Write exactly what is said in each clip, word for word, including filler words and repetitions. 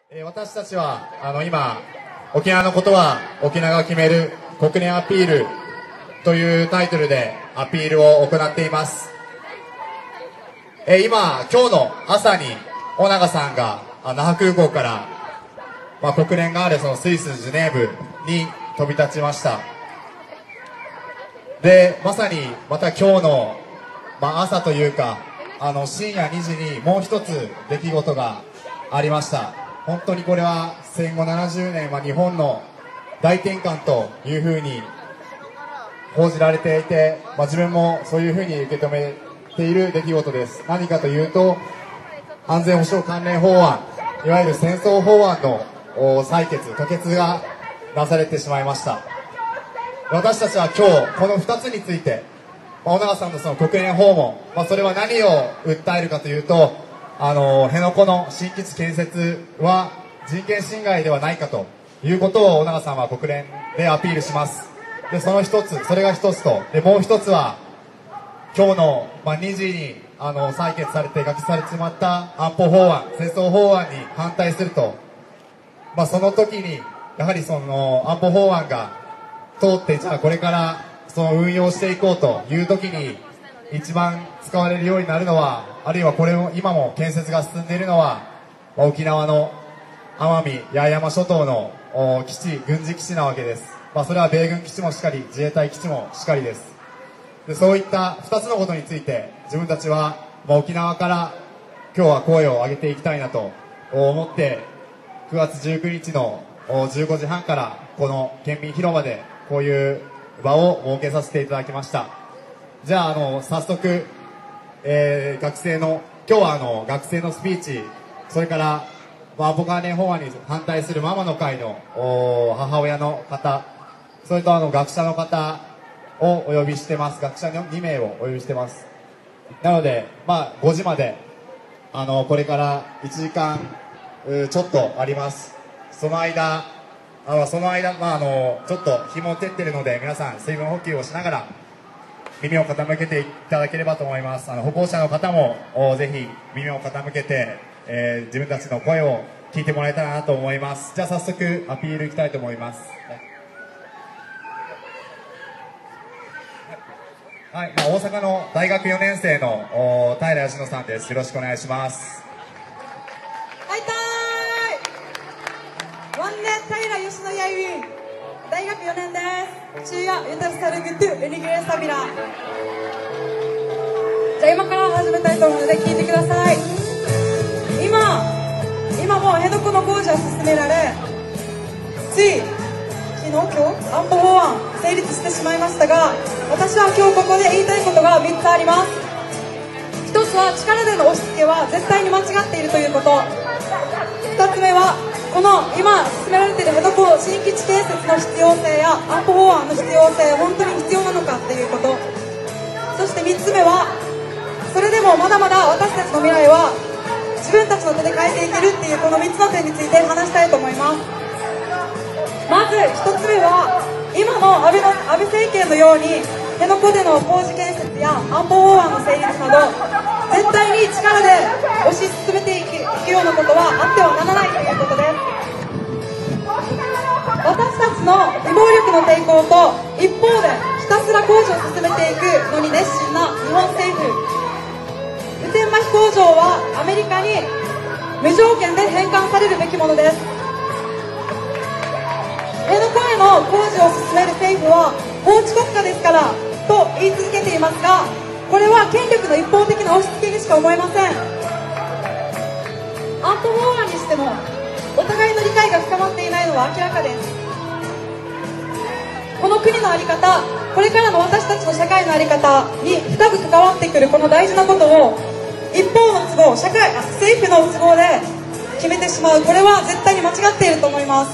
えー、私たちはあの今沖縄のことは沖縄が決める国連アピールというタイトルでアピールを行っています。えー、今今日の朝に尾長さんが那覇空港から、まあ、国連があるそのスイスジュネーブに飛び立ちました。でまさにまた今日の、まあ、朝というかあの深夜にじにもう一つ出来事がありました。本当にこれは戦後ななじゅうねんは日本の大転換というふうに報じられていて、まあ、自分もそういうふうに受け止めている出来事です。何かというと安全保障関連法案、いわゆる戦争法案の採決可決がなされてしまいました。私たちは今日このふたつについて、まあ、尾長さんのその国連訪問、まあ、それは何を訴えるかというと、あの辺野古の新基地建設は人権侵害ではないかということを尾長さんは国連でアピールします。でその一つ、それが一つと、でもう一つは今日の、まあ、にじにあの採決されて可決されてしまった安保法案、戦争法案に反対すると、まあ、その時にやはりその安保法案が通って、じゃあこれからその運用していこうという時に一番使われるようになるのは、あるいはこれを今も建設が進んでいるのは、まあ、沖縄の奄美八重山諸島の基地、軍事基地なわけです。まあ、それは米軍基地もしっかり自衛隊基地もしっかりです。でそういったふたつのことについて自分たちは、まあ、沖縄から今日は声を上げていきたいなと思ってくがつじゅうくにちのじゅうごじはんからこの県民広場でこういう場を設けさせていただきました。じゃあ、あの早速、えー、学生の今日はあの学生のスピーチ、それから、まあ、安保関連法案に反対するママの会の母親の方、それとあの学者の方をお呼びしてます。学者のにめいをお呼びしてます。なので、まあ、ごじまであのこれからいちじかんちょっとあります。その間あその間、まあ、あのちょっと日も照ってるので皆さん水分補給をしながら耳を傾けていただければと思います。あの歩行者の方もぜひ耳を傾けて、えー、自分たちの声を聞いてもらえたらなと思います。じゃあ早速アピールいきたいと思います。はい、まあ、大阪の大学よねん生の平佳乃さんです。よろしくお願いします。 はいたーいワンネ平佳乃やい大学よねんです。中夜ユタルサルグトゥエニグレサビラ。じゃあ今から始めたいと思うので聞いてください。今今もう辺野古の工事は進められ、つい昨日今日安保法案成立してしまいましたが、私は今日ここで言いたいことがみっつあります。ひとつは力での押し付けは絶対に間違っているということ。ふたつめはこの今進められている辺野古新基地建設の必要性や安保法案の必要性、本当に必要なのかっていうこと。そしてみっつめは、それでもまだまだ私たちの未来は自分たちの手で変えていけるっていうこのみっつの点について話したいと思います。まずひとつめは、今の安倍の安倍政権のように辺野古での工事建設や安保法案の成立など絶対に力で推し進めていくようなことはあってはならないということです。私たちの非暴力の抵抗と一方でひたすら工事を進めていくのに熱心な日本政府、普天間飛行場はアメリカに無条件で返還されるべきものです。辺野古への工事を進める政府は法治国家ですからと言い続けていますが、これは権力の一方的な押し付けにしか思えません。安保法案にしてもお互いの理解が深まっていないのは明らかです。この国の在り方、これからの私たちの社会の在り方に深く関わってくるこの大事なことを一方の都合、社会政府の都合で決めてしまう、これは絶対に間違っていると思います。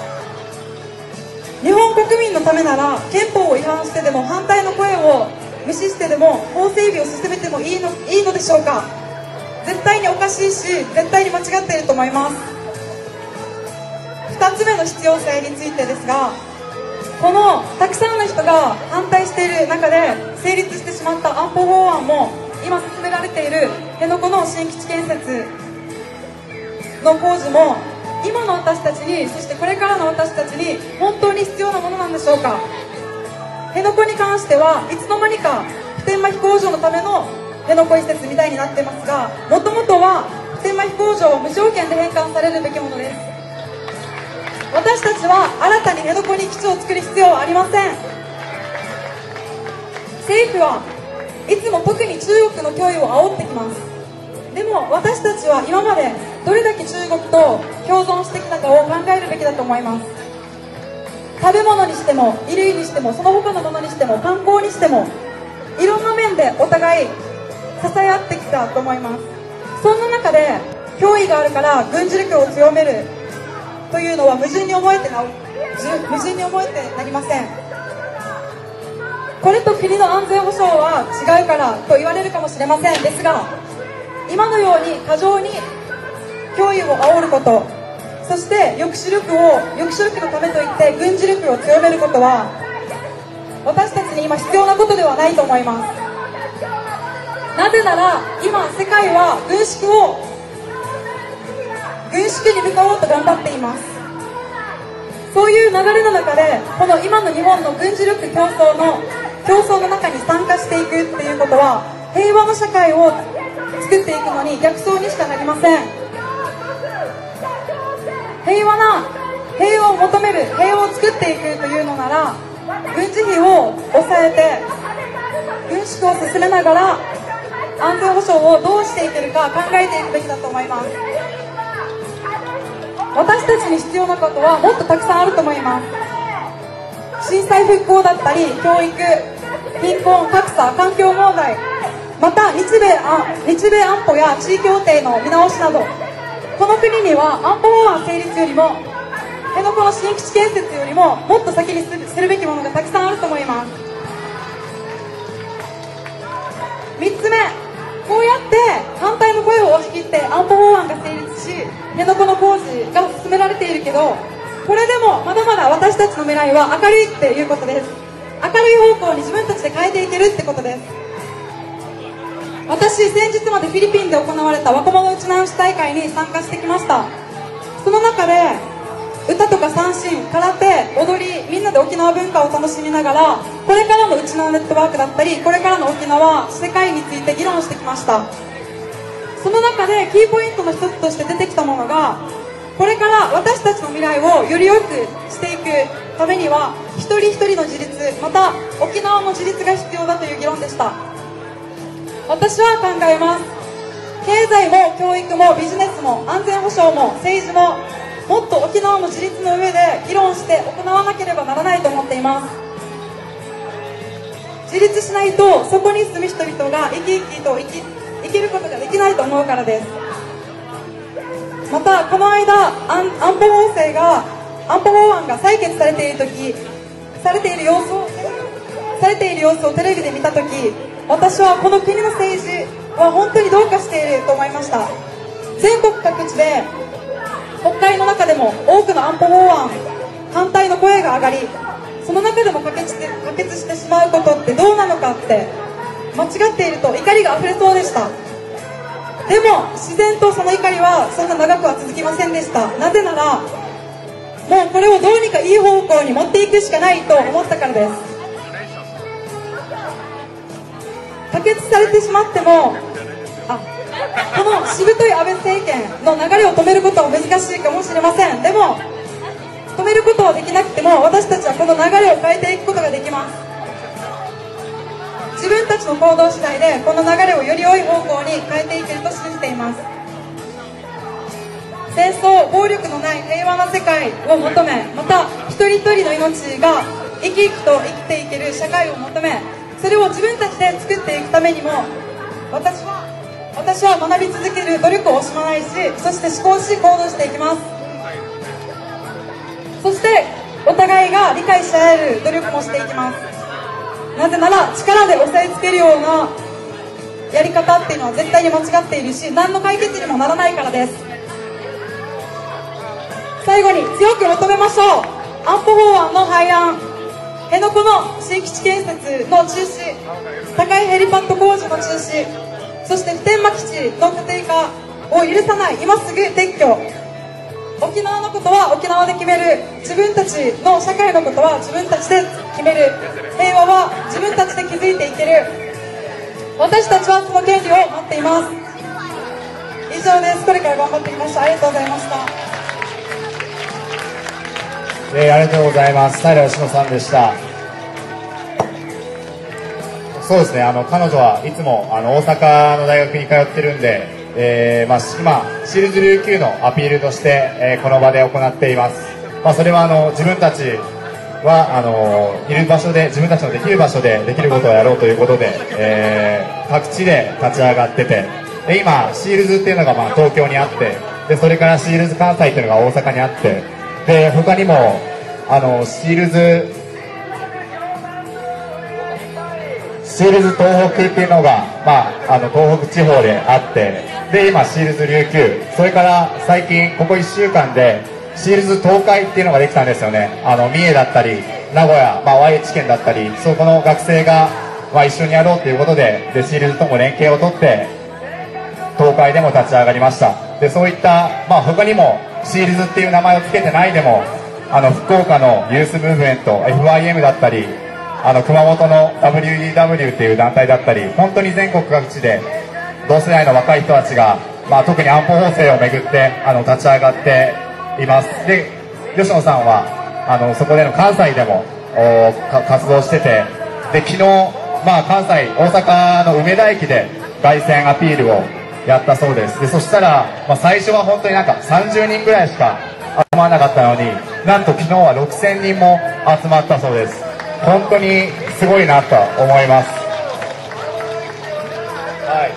日本国民のためなら憲法を違反してでも反対の声を無視してでも法整備を進めてもいいの、いいのでしょうか。絶対におかしいし絶対に間違っていると思います。ふたつめの必要性についてですが、このたくさんの人が反対している中で成立してしまった安保法案も、今進められている辺野古の新基地建設の工事も今の私たちに、そしてこれからの私たちに本当に必要なものなんでしょうか。辺野古に関してはいつの間にか普天間飛行場のための辺野古移設みたいになっていますが、もともとは普天間飛行場を無条件で返還されるべきものです。私たちは新たに辺野古に基地を作る必要はありません。政府はいつも特に中国の脅威を煽ってきます。でも私たちは今までどれだけ中国と共存してきたかを考えるべきだと思います。食べ物にしても衣類にしてもその他のものにしても観光にしてもいろんな面でお互い支え合ってきたと思います。そんな中で脅威があるから軍事力を強めるというのは矛盾に思えてな矛盾に思えてなりません。これと国の安全保障は違うからと言われるかもしれません。ですが今のように過剰に脅威を煽ること、そして抑止力を抑止力のためといって軍事力を強めることは私たちに今必要なことではないと思います。なぜなら今世界は軍縮を軍縮に向かおうと頑張っています。そういう流れの中でこの今の日本の軍事力競争の競争の中に参加していくっていうことは平和の社会を作っていくのに逆走にしかなりません。平和な平和を求める平和を作っていくというのなら軍事費を抑えて軍縮を進めながら安全保障をどうしていけるか考えていくべきだと思います。私たちに必要なことはもっとたくさんあると思います。震災復興だったり教育、貧困、格差、環境問題、また日米あ日米安保や地位協定の見直しなどこの国には安保法案成立よりも辺野古の新基地建設よりももっと先にするべきものがたくさんあると思います。みっつめ、こうやって反対の声を押し切って安保法案が成立し辺野古の工事が進められているけど、これでもまだまだ私たちの未来は明るいっていうことです。明るい方向に自分たちで変えていけるってことです。私、先日までフィリピンで行われた若者打ち直し大会に参加してきました。その中で歌とか三振、空手、踊り、みんなで沖縄文化を楽しみながらこれからのうちのネットワークだったりこれからの沖縄、世界について議論してきました。その中でキーポイントの一つとして出てきたものがこれから私たちの未来をより良くしていくためには一人一人の自立、また沖縄の自立が必要だという議論でした。私は考えます。経済も教育もビジネスも安全保障も政治ももっと沖縄の自立の上で議論して行わなければならないと思っています。自立しないとそこに住む人々が生き生きと生き生きることができないと思うからです。またこの間安, 安保法制が安保法案が採決されている時されている様子をされている様子をテレビで見た時、私はこの国の政治は本当にどうかしていると思いました。全国各地で国会の中でも多くの安保法案反対の声が上がり、その中でも可決して、可決してしまうことってどうなのかって間違っていると怒りがあふれそうでした。でも自然とその怒りはそんな長くは続きませんでした。なぜならもうこれをどうにかいい方向に持っていくしかないと思ったからです。可決されてしまってもあこのしぶとい安倍政権の流れを止めることは難しいかもしれません。でも止めることはできなくても私たちはこの流れを変えていくことができます。自分たちの行動次第でこの流れをより良い方向に変えていけると信じています。戦争、暴力のない平和な世界を求め、また一人一人の命が生き生きと生きていける社会を求め、それを自分たちで作っていくためにも私は私は学び続ける努力を惜しまないし、そして思考し行動していきます。そしてお互いが理解し合える努力もしていきます。なぜなら力で押さえつけるようなやり方っていうのは絶対に間違っているし、何の解決にもならないからです。最後に強く求めましょう。安保法案の廃案、辺野古の新基地建設の中止、高いヘリパッド工事の中止、そして普天間基地の固定化を許さない、今すぐ撤去、沖沖縄のことは沖縄で決める、自分たちの社会のことは自分たちで決める、平和は自分たちで築いていける、私たちはその権利を持っています。以上です。これから頑張っていきました。ありがとうございました。 えー、ありがとうございます。平佳乃さんでした。そうですね、あの彼女はいつもあの大阪の大学に通ってるんで、えーまあ、今シールズ琉球のアピールとして、えー、この場で行っています。まあ、それはあの自分たちはあのいる場所で、自分たちのできる場所でできることをやろうということで、えー、各地で立ち上がってて、で今シールズっていうのがまあ東京にあって、でそれからシールズ関西っていうのが大阪にあって、で他にもあのシールズシールズ東北っていうのが、まあ、あの東北地方であって、で今シールズ琉球、それから最近ここいっしゅうかんでシールズ東海っていうのができたんですよね。あの三重だったり名古屋、まあ、愛知県だったり、そこの学生が、まあ、一緒にやろうということで、でシールズとも連携を取って東海でも立ち上がりました。でそういった、まあ、他にもシールズっていう名前を付けてないでも、あの福岡のユースムーブメント エフワイエム だったり、あの熊本の ダブリューイーダブリュー っていう団体だったり、本当に全国各地で同世代の若い人たちが、まあ、特に安保法制をめぐってあの立ち上がっています。で吉野さんはあのそこでの関西でも活動してて、で昨日、まあ、関西大阪の梅田駅で凱旋アピールをやったそうです。でそしたら、まあ、最初は本当になんかさんじゅうにんぐらいしか集まらなかったのに、なんと昨日はろくせんにんも集まったそうです。本当にすごいなと思います。はい、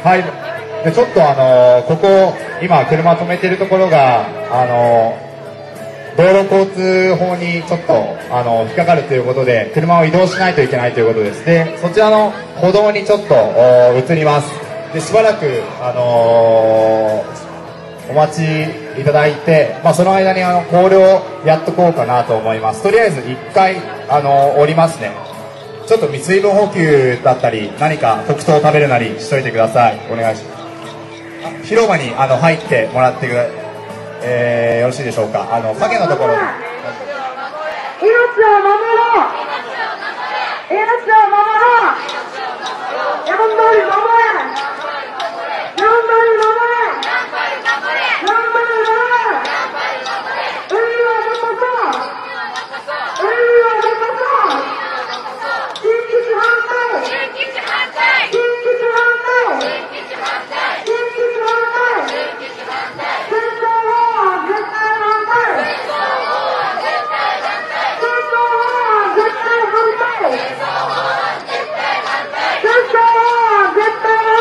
はい、でちょっとあのここ今車止めてるところがあの道路交通法にちょっとあの引っかかるということで、車を移動しないといけないということです。でそちらの歩道にちょっと移ります。でしばらくあのーお待ちいただいて、まあ、その間にあのコールをやっとこうかなと思います。とりあえずいっかいあの降りますね。ちょっと水分補給だったり何か黒糖を食べるなりしといてください。お願いします。広場にあの入ってもらってくだ、えー、よろしいでしょうか。あの影のところ、命を守ろう、命を守ろう、やんばり守れ、やんばり守れ、絶対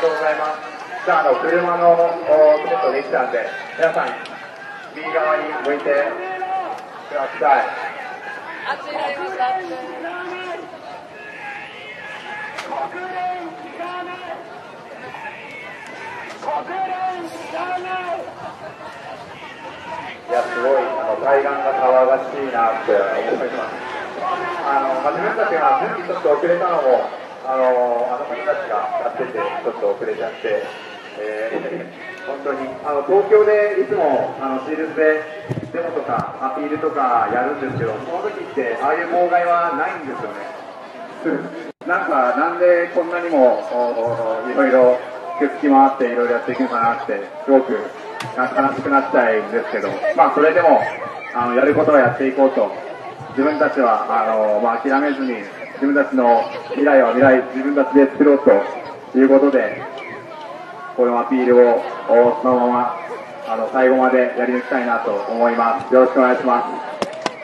とうございます。じゃあ、あの車のチケットできたんで、皆さん右側に向いてください。 暑いなりました。 いや、すごい、あの対岸が騒がしいなって思います。あの、まあ、自分たちが準備ちょっと遅れたのも、あの、あの方たちがやってて、ちょっと遅れちゃって、えー、本当に、あの、東京でいつも、あの、シールズでデモとかアピールとかやるんですけど、その時って、ああいう妨害はないんですよね。なんか、なんでこんなにも、いろいろ、くっつき回っていろいろやっていくのかなって、すごく悲しくなっちゃうんですけど、まあ、それでも、あの、やることはやっていこうと、自分たちは、あの、まあ、諦めずに、自分たちの未来は未来、自分たちで作ろうということで、このアピールをそのまま、あの、最後までやり抜きたいなと思います。よろしくお願いします。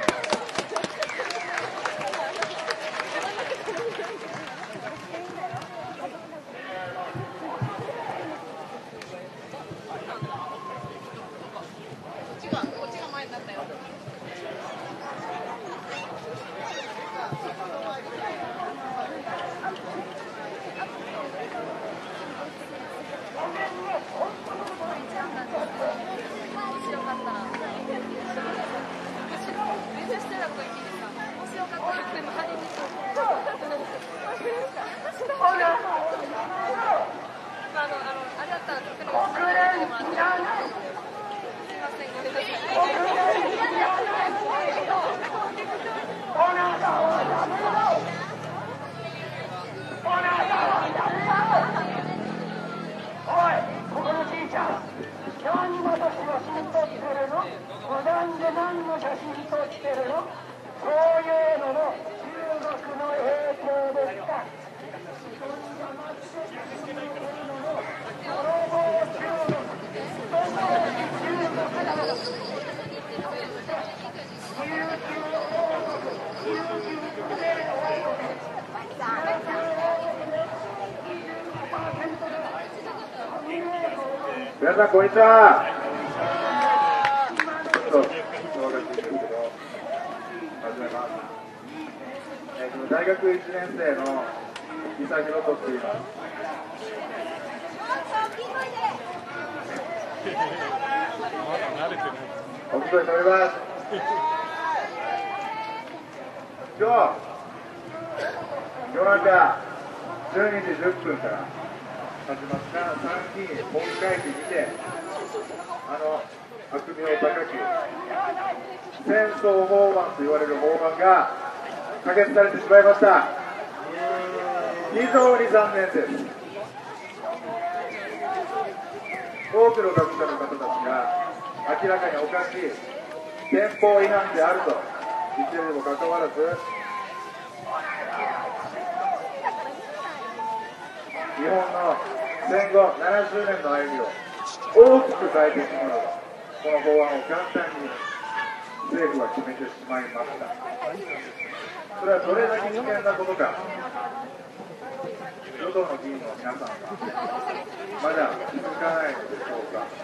皆さん、こんにちは。ちょっと、動画中ですけど、始めます。えー、大学いちねん生の伊佐博人って言います。お一人乗ります。今日、夜中じゅうにじじゅっぷんから、始まった参議院本会議にて、あの悪名高き戦争法案と言われる法案が可決されてしまいました。非常に残念です。多くの学者の方たちが明らかにおかしい憲法違反であると言っているにもかかわらず、日本の戦後ななじゅうねんの歩みを大きく変えていくものが、この法案を簡単に政府は決めてしまいました。それはどれだけ危険なことか、与党の議員の皆さんはまだ気づかないのでしょうか。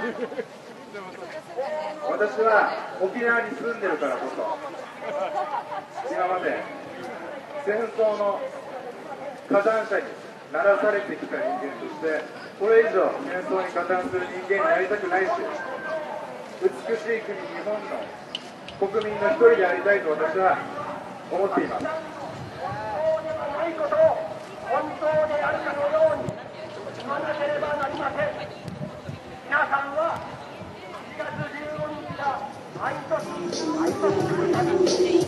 私は沖縄に住んでるからこそ、今まで戦争の加担者にならされてきた人間として、これ以上戦争に加担する人間になりたくないし、美しい国日本の国民の一人でありたいと私は思っています。本当であるかのように言わなければなりません。皆さんはしがつじゅうごにちが毎年毎年来るたびに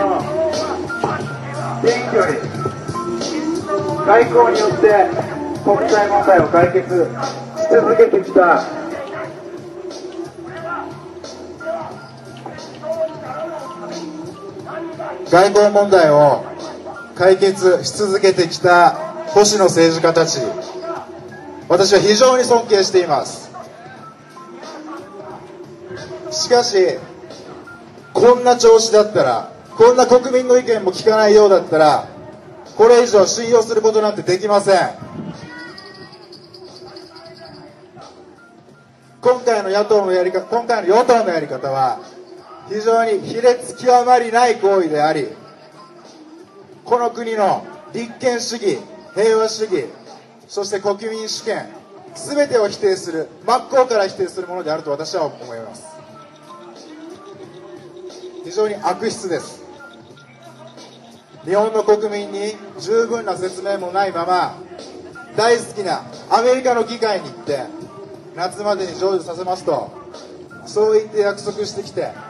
選挙に外交によって国際問題を解決し続けてきた外交問題を解決し続けてきた保守の政治家たち、私は非常に尊敬しています。しかし、こんな調子だったら、こんな国民の意見も聞かないようだったら、これ以上信用することなんてできません。 今回の野党のやり方、今回の与党のやり方は非常に卑劣極まりない行為であり、この国の立憲主義、平和主義、そして国民主権、全てを否定する、真っ向から否定するものであると私は思います。非常に悪質です。日本の国民に十分な説明もないまま、大好きなアメリカの議会に行って夏までに成就させますと、そう言って約束してきて、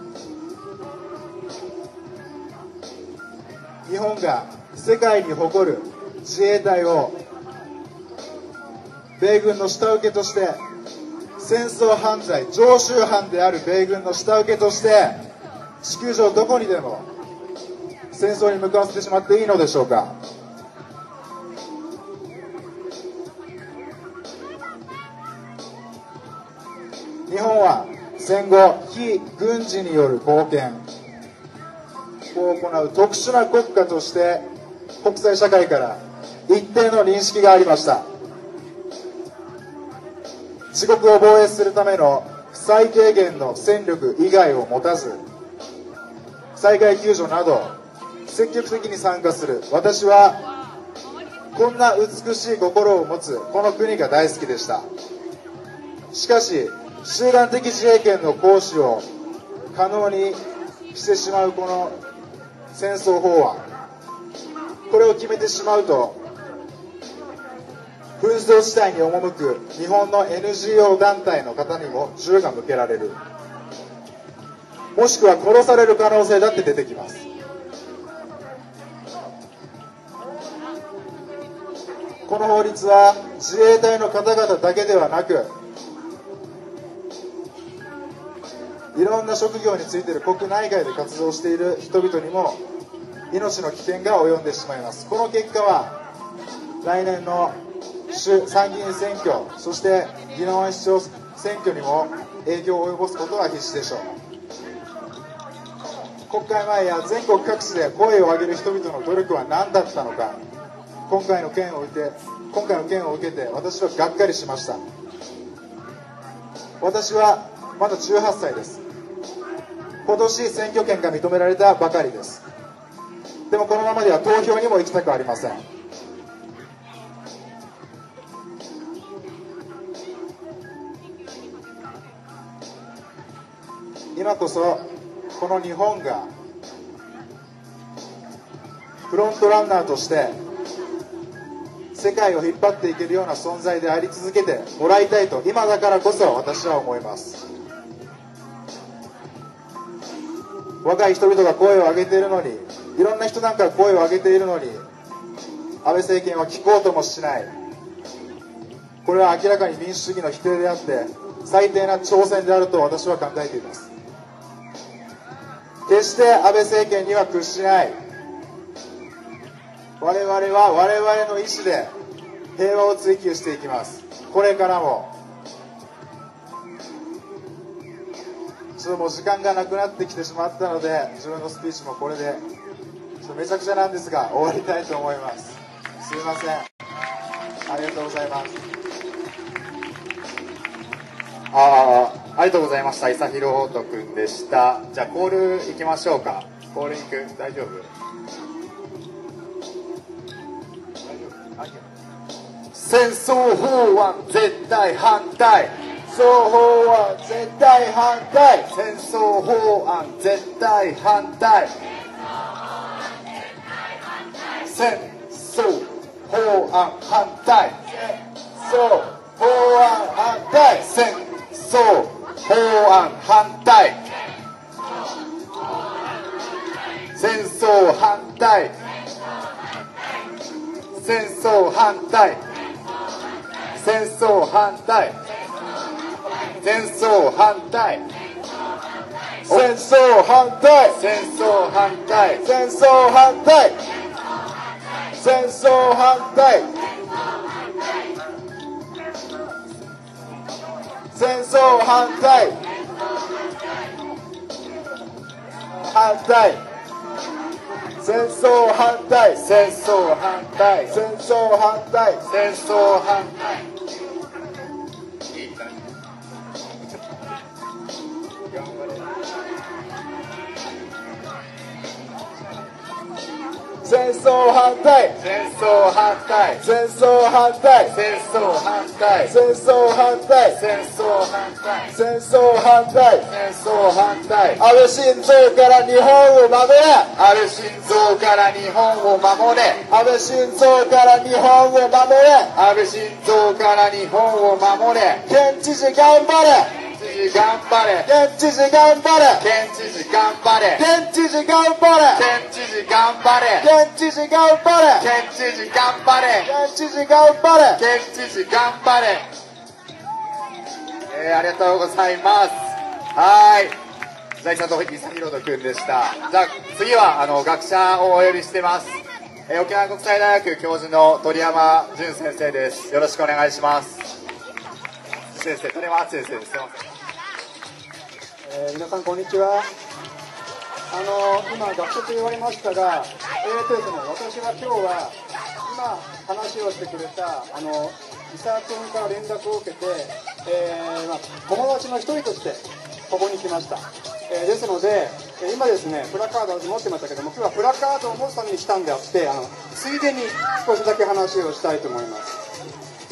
日本が世界に誇る自衛隊を米軍の下請けとして、戦争犯罪常習犯である米軍の下請けとして地球上どこにでも戦争に向かわせてしまっていいのでしょうか。日本は戦後非軍事による貢献を行う特殊な国家として国際社会から一定の認識がありました。自国を防衛するための最低限の戦力以外を持たず、災害救助など積極的に参加する私は、こんな美しい心を持つこの国が大好きでした。しかし集団的自衛権の行使を可能にしてしまうこの戦争法案、これを決めてしまうと、紛争地帯に赴く日本の エヌジーオー 団体の方にも銃が向けられる、もしくは殺される可能性だって出てきます。この法律は自衛隊の方々だけではなく、いろんな職業についている国内外で活動している人々にも命の危険が及んでしまいます。この結果は来年の衆参議院選挙、そして宜野湾市長選挙にも影響を及ぼすことは必至でしょう。国会前や全国各地で声を上げる人々の努力は何だったのか、今回の件を受け今回の件を受けて私はがっかりしました。私はまだじゅうはっさいです。今年選挙権が認められたばかりです。でもこのままでは投票にも行きたくありません。今こそこの日本がフロントランナーとして世界を引っ張っていけるような存在であり続けてもらいたいと、今だからこそ私は思います。若い人々が声を上げているのに、いろんな人なんかが声を上げているのに、安倍政権は聞こうともしない。これは明らかに民主主義の否定であって最低な挑戦であると私は考えています。決して安倍政権には屈しない。我々は我々の意思で平和を追求していきます。これからも。ちょっともう時間がなくなってきてしまったので、自分のスピーチもこれでちょっとめちゃくちゃなんですが終わりたいと思います。すいません、ありがとうございます。 ああ、ありがとうございました。伊佐博人君でした。じゃあコール行きましょうか。コール行く、大丈夫？戦争法案絶対反対。 戦争法案絶対反対。 戦争法案絶対反対。戦争法案反対。 戦争法案反対。 戦争法案反対。戦争反対。戦争反対。戦争反対。戦争反対。 戦争反対。 戦争反対。 戦争反対。戦争反対。戦争反対。反対。戦争反対。 戦争反対。 戦争反対。 戦争反対。 戦争反対戦争反対戦争反対戦争反対戦争反対戦争反対戦争反対戦争反対安倍晋三から日本を守れ安倍晋三から日本を守れ安倍晋三から日本を守れ安倍晋三から日本を守れ県知事頑張れ県知事頑張れ県知事頑張れ県知事頑張れ県知事頑張れ県知事頑張れ県知事頑張れ県知事頑張れ県知事頑張れ県知事頑張れえー、ありがとうございます。はい。財産と伊佐博人君でした。じゃあ次はあの学者をお呼びしてます。えー、沖縄国際大学教授の鳥山淳先生です。よろしくお願いします。先生、鳥山淳先生です。すみません。 えー、皆さんこんにちは。あの今学者と言われましたが、えーとですね、私は今日は今話をしてくれたあの伊佐君から連絡を受けて、えーまあ、友達の一人としてここに来ました。えー、ですので、えー、今ですねプラカードを持ってましたけども、今日はプラカードを持つために来たんであって、あのついでに少しだけ話をしたいと思います。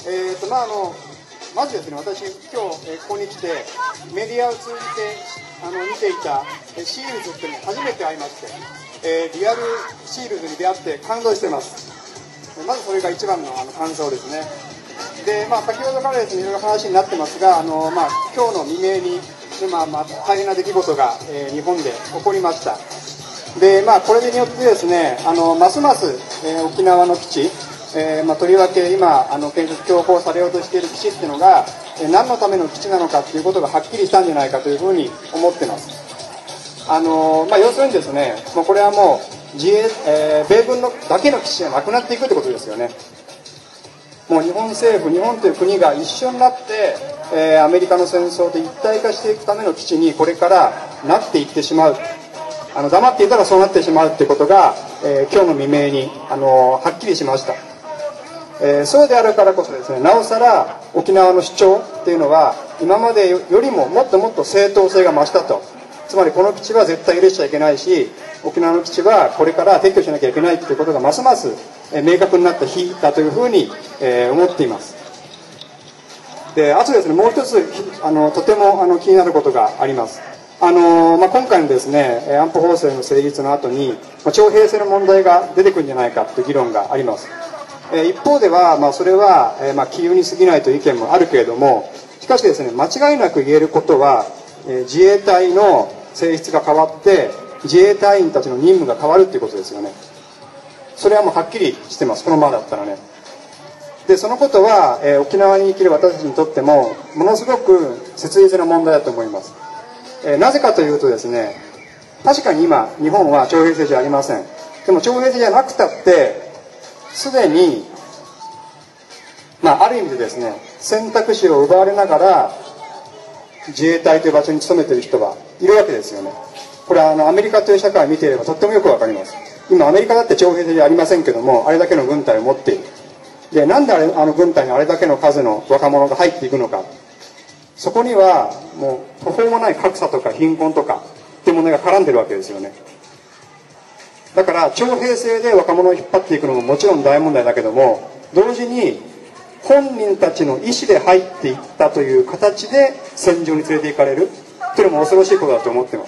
えーとまああのまずですね、私今日、えー、ここに来てメディアを通じてあの見ていた、えー、シールズっていうのに初めて会いまして、えー、リアルシールズに出会って感動してます。えー、まずそれが一番のあの感想ですね。で、まあ、先ほどからですねいろいろ話になってますが、あの、まあ、今日の未明に、まあまあ、大変な出来事が、えー、日本で起こりました。で、まあ、これによってですね、あのますます、えー、沖縄の基地、えーまあ、とりわけ今あの建設強行されようとしている基地っていうのが、えー、何のための基地なのかっていうことがはっきりしたんじゃないかというふうに思ってます。あのまあ、要するにですね、もうこれはもう自衛、えー、米軍のだけの基地がなくなっていくってことですよね。もう日本政府、日本という国が一緒になって、えー、アメリカの戦争で一体化していくための基地にこれからなっていってしまう。あの黙っていたらそうなってしまうということが、えー、今日の未明に、あのー、はっきりしました。えー、そうであるからこそですね、なおさら沖縄の主張っていうのは今までよりももっともっと正当性が増したと。つまりこの基地は絶対許しちゃいけないし、沖縄の基地はこれから撤去しなきゃいけないということがますます、えー、明確になった日だというふうに、えー、思っています。で、あとですね、もう一つあのとてもあの気になることがあります。あのまあ、今回のですね安保法制の成立の後に、まあ、徴兵制の問題が出てくるんじゃないかという議論があります。えー、一方では、まあ、それは、えーまあ、杞憂に過ぎないという意見もあるけれども、しかしですね、間違いなく言えることは、えー、自衛隊の性質が変わって自衛隊員たちの任務が変わるということですよね。それはもうはっきりしてます、このままだったらね。でそのことは、えー、沖縄に生きる私たちにとってもものすごく切実な問題だと思います。えー、なぜかというとですね、確かに今日本は徴兵制じゃありません。でも徴兵制じゃなくたってすでに、まあ、ある意味でですね選択肢を奪われながら自衛隊という場所に勤めている人はいるわけですよね。これはあのアメリカという社会を見ていればとってもよくわかります。今アメリカだって徴兵制じゃありませんけども、あれだけの軍隊を持っている。でなんであれあの軍隊にあれだけの数の若者が入っていくのか。そこにはもう途方もない格差とか貧困とかっていう問題が絡んでるわけですよね。だから徴兵制で若者を引っ張っていくのももちろん大問題だけども、同時に本人たちの意思で入っていったという形で戦場に連れて行かれるというのも恐ろしいことだと思っています。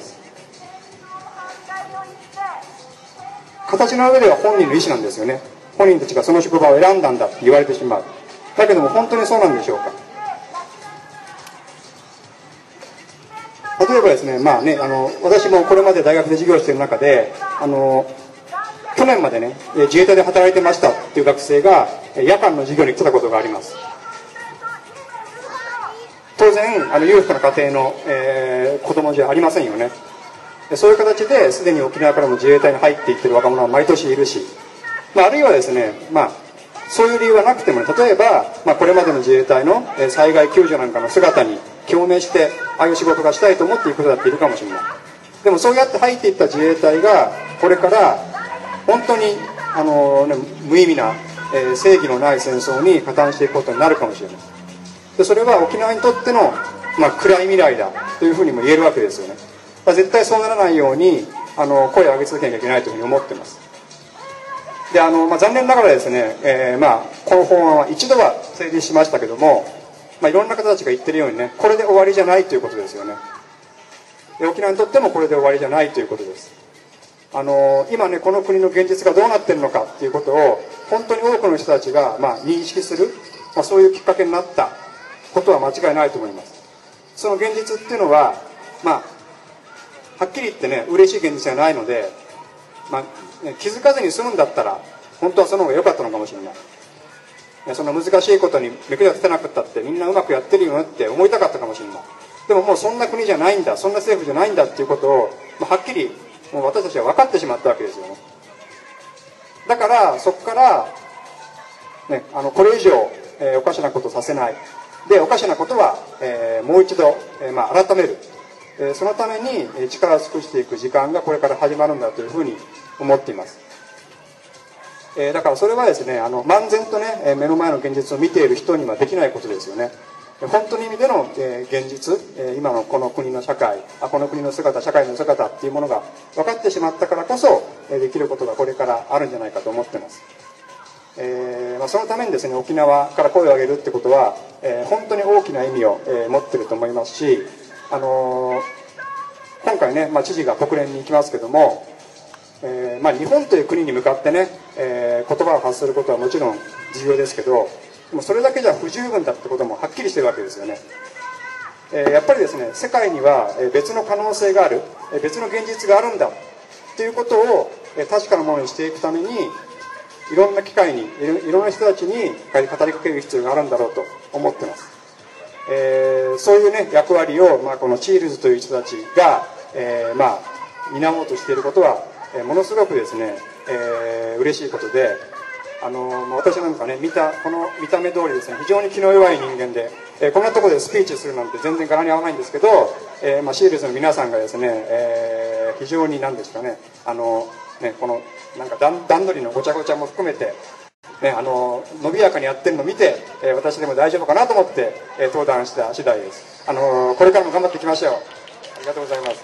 形の上では本人の意思なんですよね。本人たちがその職場を選んだんだって言われてしまう。だけども本当にそうなんでしょうか。例えばですね、まあね、あの私もこれまで大学で授業している中で、あの去年までね自衛隊で働いてましたっていう学生が夜間の授業に来てたことがあります。当然あの裕福な家庭の、えー、子供じゃありませんよね。そういう形ですでに沖縄からも自衛隊に入っていってる若者は毎年いるし、まあ、あるいはですね、まあ、そういう理由はなくても、ね、例えば、まあ、これまでの自衛隊の災害救助なんかの姿に共鳴してああいう仕事がしたいと思っている人だっているかもしれない。でもそうやって入っていった自衛隊がこれから本当にあの、ね、無意味な、えー、正義のない戦争に加担していくことになるかもしれない。でそれは沖縄にとっての、まあ、暗い未来だというふうにも言えるわけですよね。まあ、絶対そうならないようにあの声を上げ続けなきゃいけないというふうに思っています。 であの、まあ、残念ながらですね、えーまあ、この法案は一度は成立しましたけども、まあ、いろんな方たちが言ってるようにね、これで終わりじゃないということですよね。で沖縄にとってもこれで終わりじゃないということです。あの今ね、この国の現実がどうなってるのかっていうことを本当に多くの人たちが、まあ、認識する、まあ、そういうきっかけになったことは間違いないと思います。その現実っていうのは、まあ、はっきり言ってね、嬉しい現実じゃないので、まあね、気づかずに済むんだったら本当はその方が良かったのかもしれない。その難しいことに目くら立てなくったってみんなうまくやってるよねって思いたかったかもしれない。でももうそんな国じゃないんだ、そんな政府じゃないんだっていうことを、まあ、はっきりもう私たちは分かってしまったわけですよね。だからそこから、ね、あのこれ以上、えー、おかしなことをさせないで、おかしなことは、えー、もう一度、えーまあ、改める、えー、そのために力を尽くしていく時間がこれから始まるんだというふうに思っています。えー、だからそれはですね、あの漫然とね、えー、目の前の現実を見ている人にはできないことですよね。本当の意味での、えー、現実、えー、今のこの国の社会、あこの国の姿、社会の姿っていうものが分かってしまったからこそ、えー、できることがこれからあるんじゃないかと思ってます。えーまあ、そのためにですね、沖縄から声を上げるってことは、えー、本当に大きな意味を、えー、持ってると思いますし、あのー、今回ね、まあ、知事が国連に行きますけども、えーまあ、日本という国に向かってね、えー、言葉を発することはもちろん重要ですけど、でもそれだけじゃ不十分だってこともはっきりしてるわけですよね。えー、やっぱりですね、世界には別の可能性がある、別の現実があるんだっていうことを確かなものにしていくために、いろんな機会にいろんな人たちに語りかける必要があるんだろうと思ってます。えー、そういうね役割を、まあ、このチールズという人たちが、えー、まあ担おうとしていることは、えー、ものすごくですね、えー、嬉しいことで、あのー、私なんかね見たこの見た目通りですね、非常に気の弱い人間で、えー、こんなところでスピーチするなんて全然柄に合わないんですけど、えーまあ、シールズの皆さんがですね、えー、非常に何ですかね、あのー、ねこのなんか段取りのごちゃごちゃも含めて、ね、あの伸びやかにやってるのを見て、えー、私でも大丈夫かなと思って、えー、登壇した次第です。あのー、これからも頑張っていきましょう。ありがとうございます。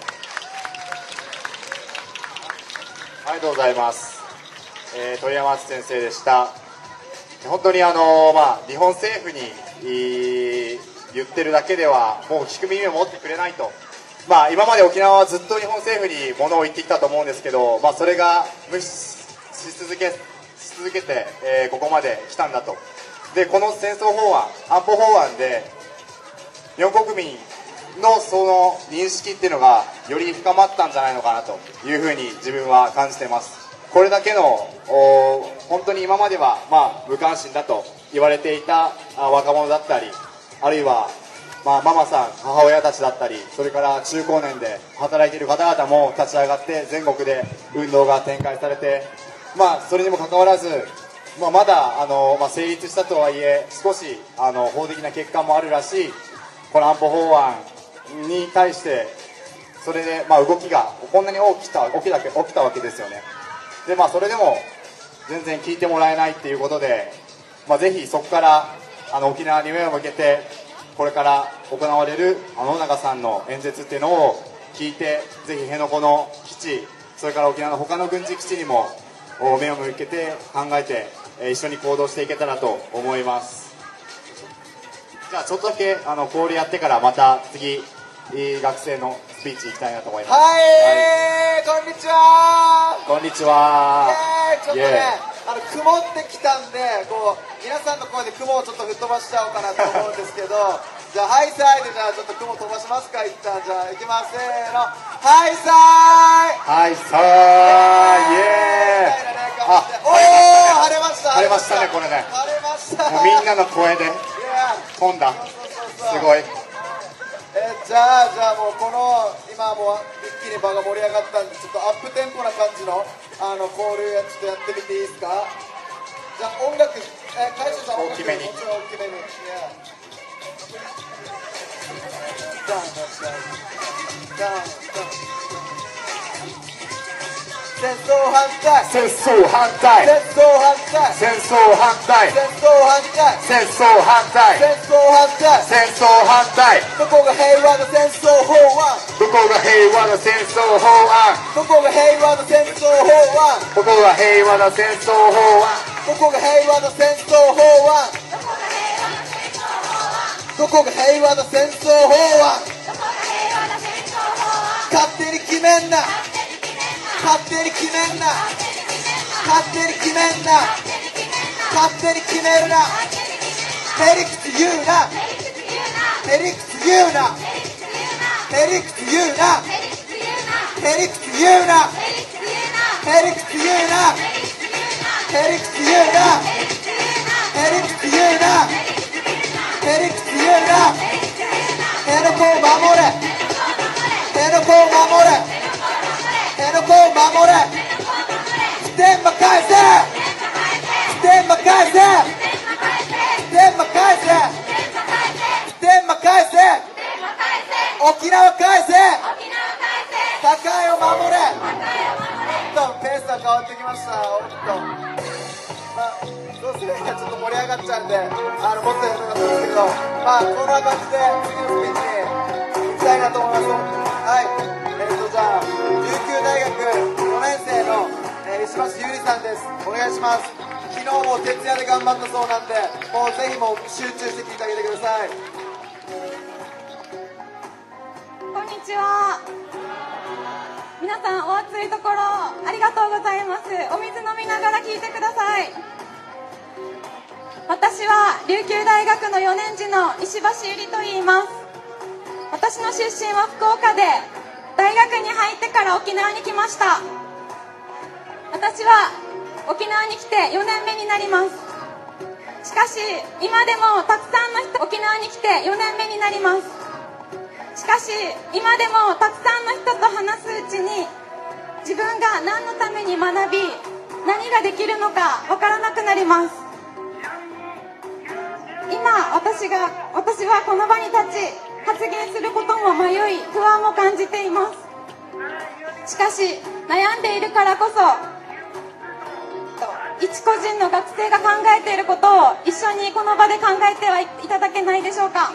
ありがとうございます。えー、鳥山敦先生でした。本当にあのー、まあ、日本政府に言ってるだけではもう聞く耳を持ってくれないと。まあ、今まで沖縄はずっと日本政府に物を言ってきたと思うんですけど、まあ、それが無視し続けし続けて、えー、ここまで来たんだと。でこの戦争法案、安保法案で日本国民のその認識っていうのがより深まったんじゃないのかなというふうに自分は感じています。これだけの本当に今までは、まあ、無関心だと言われていた若者だったり、あるいは、まあ、ママさん、母親たちだったり、それから中高年で働いている方々も立ち上がって全国で運動が展開されて、まあ、それにもかかわらず、まあ、まだあの、まあ、成立したとはいえ少しあの法的な欠陥もあるらしいこの安保法案に対してそれで、まあ、動きがこんなに起きた起きた起きたわけですよね。で、まあ、それでも全然聞いてもらえないっていうことで、まあ、ぜひそこからあの沖縄に目を向けてこれから行われるあの野中さんの演説っていうのを聞いて、ぜひ辺野古の基地、それから沖縄の他の軍事基地にも目を向けて考えて一緒に行動していけたらと思います。じゃあちょっとだけあの交流やってからまた次学生のスピーチいきたいなと思います。 はい、はい、こんにちは。 こんにちは。 ちょっとね、あの曇ってきたんで、こう皆さんの声で雲をちょっと吹っ飛ばしちゃおうかなと思うんですけど、じゃあハイサイでじゃあちょっと雲飛ばしますか一旦。じゃあいきます、せーの、ハイサイ。 ハイサイ。イエーイ。 あ、おお、晴れました。 晴れましたね、これね。 晴れました。 もうみんなの声で飛んだ。すごい。 えー、じゃあじゃあもうこの今もう一気に場が盛り上がったんで、ちょっとアップテンポな感じのあの交流やちょっとやってみていいですか。じゃあ音楽、えー、海舟さん音楽大きめに、 もちろん大きめに、いやダンダンダン戦争反対、 戦争反対、 戦争反対、 対戦争反対戦争反対戦争反対戦争反対戦争反対どこが平和の戦争法案どこが平和な戦争法案どこが平和の戦争法案どこが平和な戦争法案どこが平和の戦争法案どこが平和の戦争法案勝手に決めんな勝手に決めんな勝手に決めんな勝手に決めるなへりくつ言うなへりくつ言うなへりくつ言うなへりくつ言うなへりくつ言うなへりくつ言うなへりくつ言うなへりくつ言うな辺野古を守れ辺野古を守れ辺野古を守れ普天間返せ普天間返せ普天間返せ普天間返せ沖縄返せ境を守れちょっとペースが変わってきましたおっとまあそうですねちょっと盛り上がっちゃうんであのもっとやりたかったんですけどまあこんな感じで次のスピーチに行きたいなと思いますはいえっとじゃあ琉球大学よねん生の、えー、石橋ゆりさんですお願いします昨日も徹夜で頑張ったそうなんでもうぜひもう集中して聞いてあげてくださいこんにちは皆さんお暑いところありがとうございますお水飲みながら聞いてください私は琉球大学のよねん次の石橋ゆりと言います私の出身は福岡で大学に入ってから沖縄に来ました私は沖縄に来てよねんめになりますしかし今でもたくさんの人沖縄に来てよねんめになりますしかし今でもたくさんの人と話すうちに自分が何のために学び何ができるのか分からなくなります今私が私はこの場に立ち発言することも迷い不安も感じていますしかし悩んでいるからこそ一個人の学生が考えていることを一緒にこの場で考えてはいただけないでしょうかあ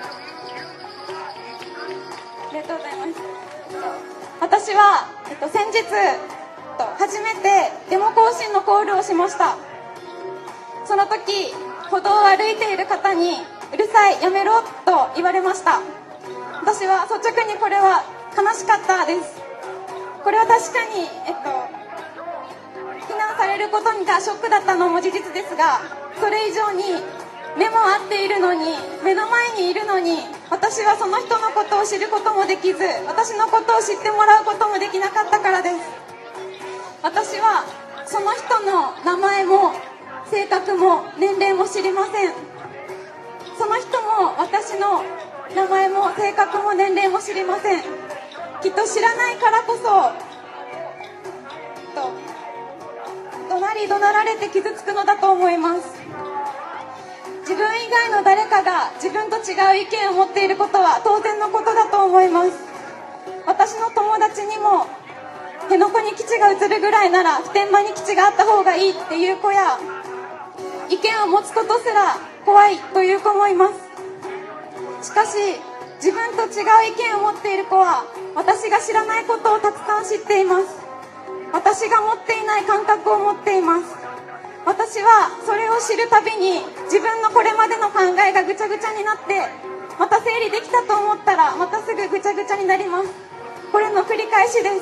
りがとうございます。私は、えっと、先日初めてデモ行進のコールをしました。その時歩道を歩いている方にうるさいやめろと言われました。私は率直にこれは悲しかったです。これは確かに、えっと、非難されることがショックだったのも事実ですが、それ以上に目も合っているのに目の前にいるのに私はその人のことを知ることもできず私のことを知ってもらうこともできなかったからです。私はその人の名前も性格も年齢も知りません。その人も私の名前も性格も年齢も知りません。きっと知らないからこそと怒鳴り怒鳴られて傷つくのだと思います。自分以外の誰かが自分と違う意見を持っていることは当然のことだと思います。私の友達にも辺野古に基地が移るぐらいなら普天間に基地があった方がいいっていう子や意見を持つことすら怖いという子もいます。しかし自分と違う意見を持っている子は私が知らないことをたくさん知っています。私が持っていない感覚を持っています。私はそれを知るたびに自分のこれまでの考えがぐちゃぐちゃになってまた整理できたと思ったらまたすぐぐちゃぐちゃになります。これの繰り返しです。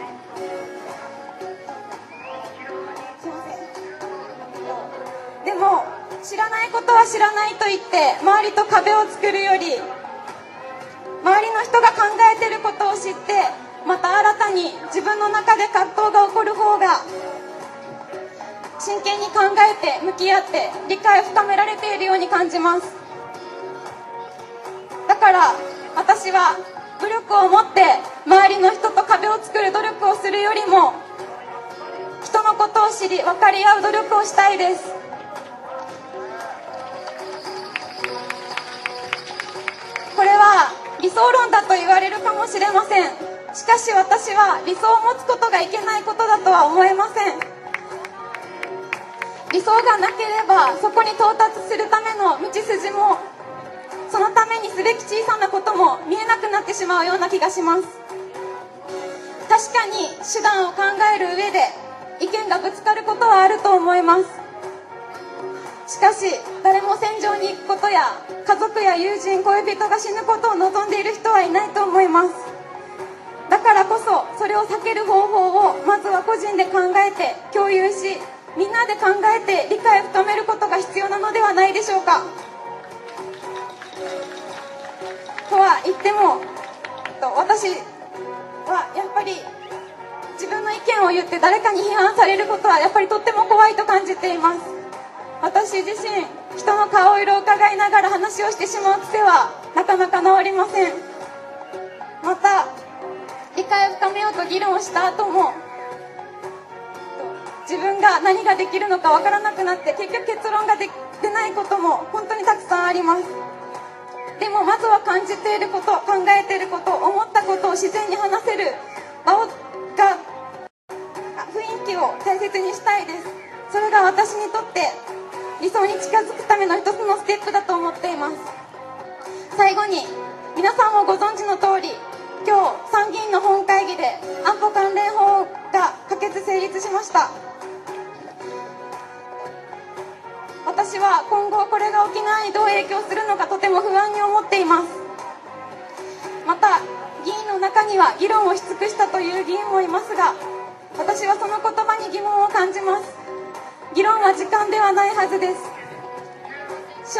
すいません。でも知らないことは知らないと言って周りと壁を作るより周りの人が考えていることを知ってまた新たに自分の中で葛藤が起こる方が真剣に考えて向き合って理解を深められているように感じます。だから私は武力を持って周りの人と壁を作る努力をするよりも人のことを知り分かり合う努力をしたいです。これは理想論だと言われるかもしれません。しかし私は理想を持つことがいけないことだとは思えません。 理想がなければそこに到達するための道筋も、そのためにすべき小さなことも見えなくなってしまうような気がします。確かに手段を考える上で意見がぶつかることはあると思います。しかし誰も戦場に行くことや家族や友人、恋人が死ぬことを望んでいる人はいないと思います。だからこそそれを避ける方法をまずは個人で考えて共有し、みんなで考えて理解を深めることが必要なのではないでしょうか。とは言っても、私はやっぱり自分の意見を言って誰かに批判されることはやっぱりとっても怖いと感じています。私自身、人の顔色を伺いながら話をしてしまう癖はなかなか治りません。また理解を深めようと議論をした後も、自分が何ができるのかわからなくなって結局結論が出ないことも本当にたくさんあります。でもまずは感じていること、考えていること、思ったことを自然に話せる場をが雰囲気を大切にしたいです。それが私にとって理想に近づくための一つのステップだと思っています。最後に、皆さんもご存知の通り、今日参議院の本会議で安保関連法が可決成立しました。私は今後これが沖縄にどう影響するのかとても不安に思っています。また議員の中には議論をし尽くしたという議員もいますが、私はその言葉に疑問を感じます。議論は時間ではないはずです。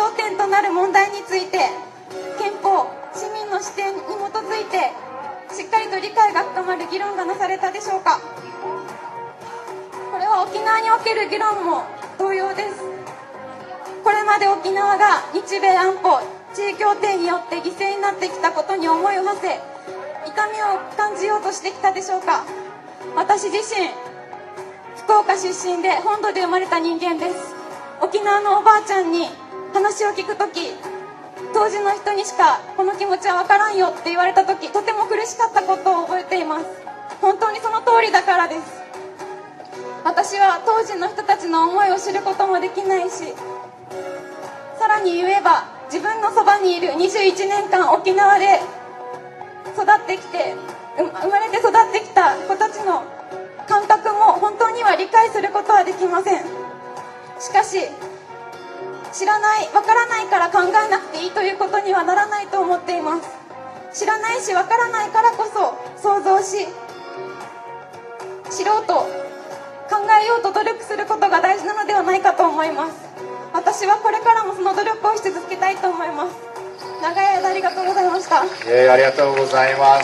焦点となる問題について憲法、市民の視点に基づいてしっかりと理解が深まる議論がなされたでしょうか。これは沖縄における議論も同様です。これまで沖縄が日米安保地位協定によって犠牲になってきたことに思いを馳せ、痛みを感じようとしてきたでしょうか。私自身、福岡出身で本土で生まれた人間です。沖縄のおばあちゃんに話を聞くとき、当時の人にしかこの気持ちは分からんよって言われたとき、とても苦しかったことを覚えています。本当にその通りだからです。私は当時の人たちの思いを知ることもできないし、さらに言えば自分のそばにいるにじゅういちねんかん沖縄で育ってきて、生まれて育ってきた子たちの感覚も本当には理解することはできません。しかし知らない、わからないから考えなくていいということにはならないと思っています。知らないしわからないからこそ想像し、知ろうと考えようと努力することが大事なのではないかと思います。私はこれからもその努力をし続けたいと思います。長い間ありがとうございました。 えー、ありがとうございます。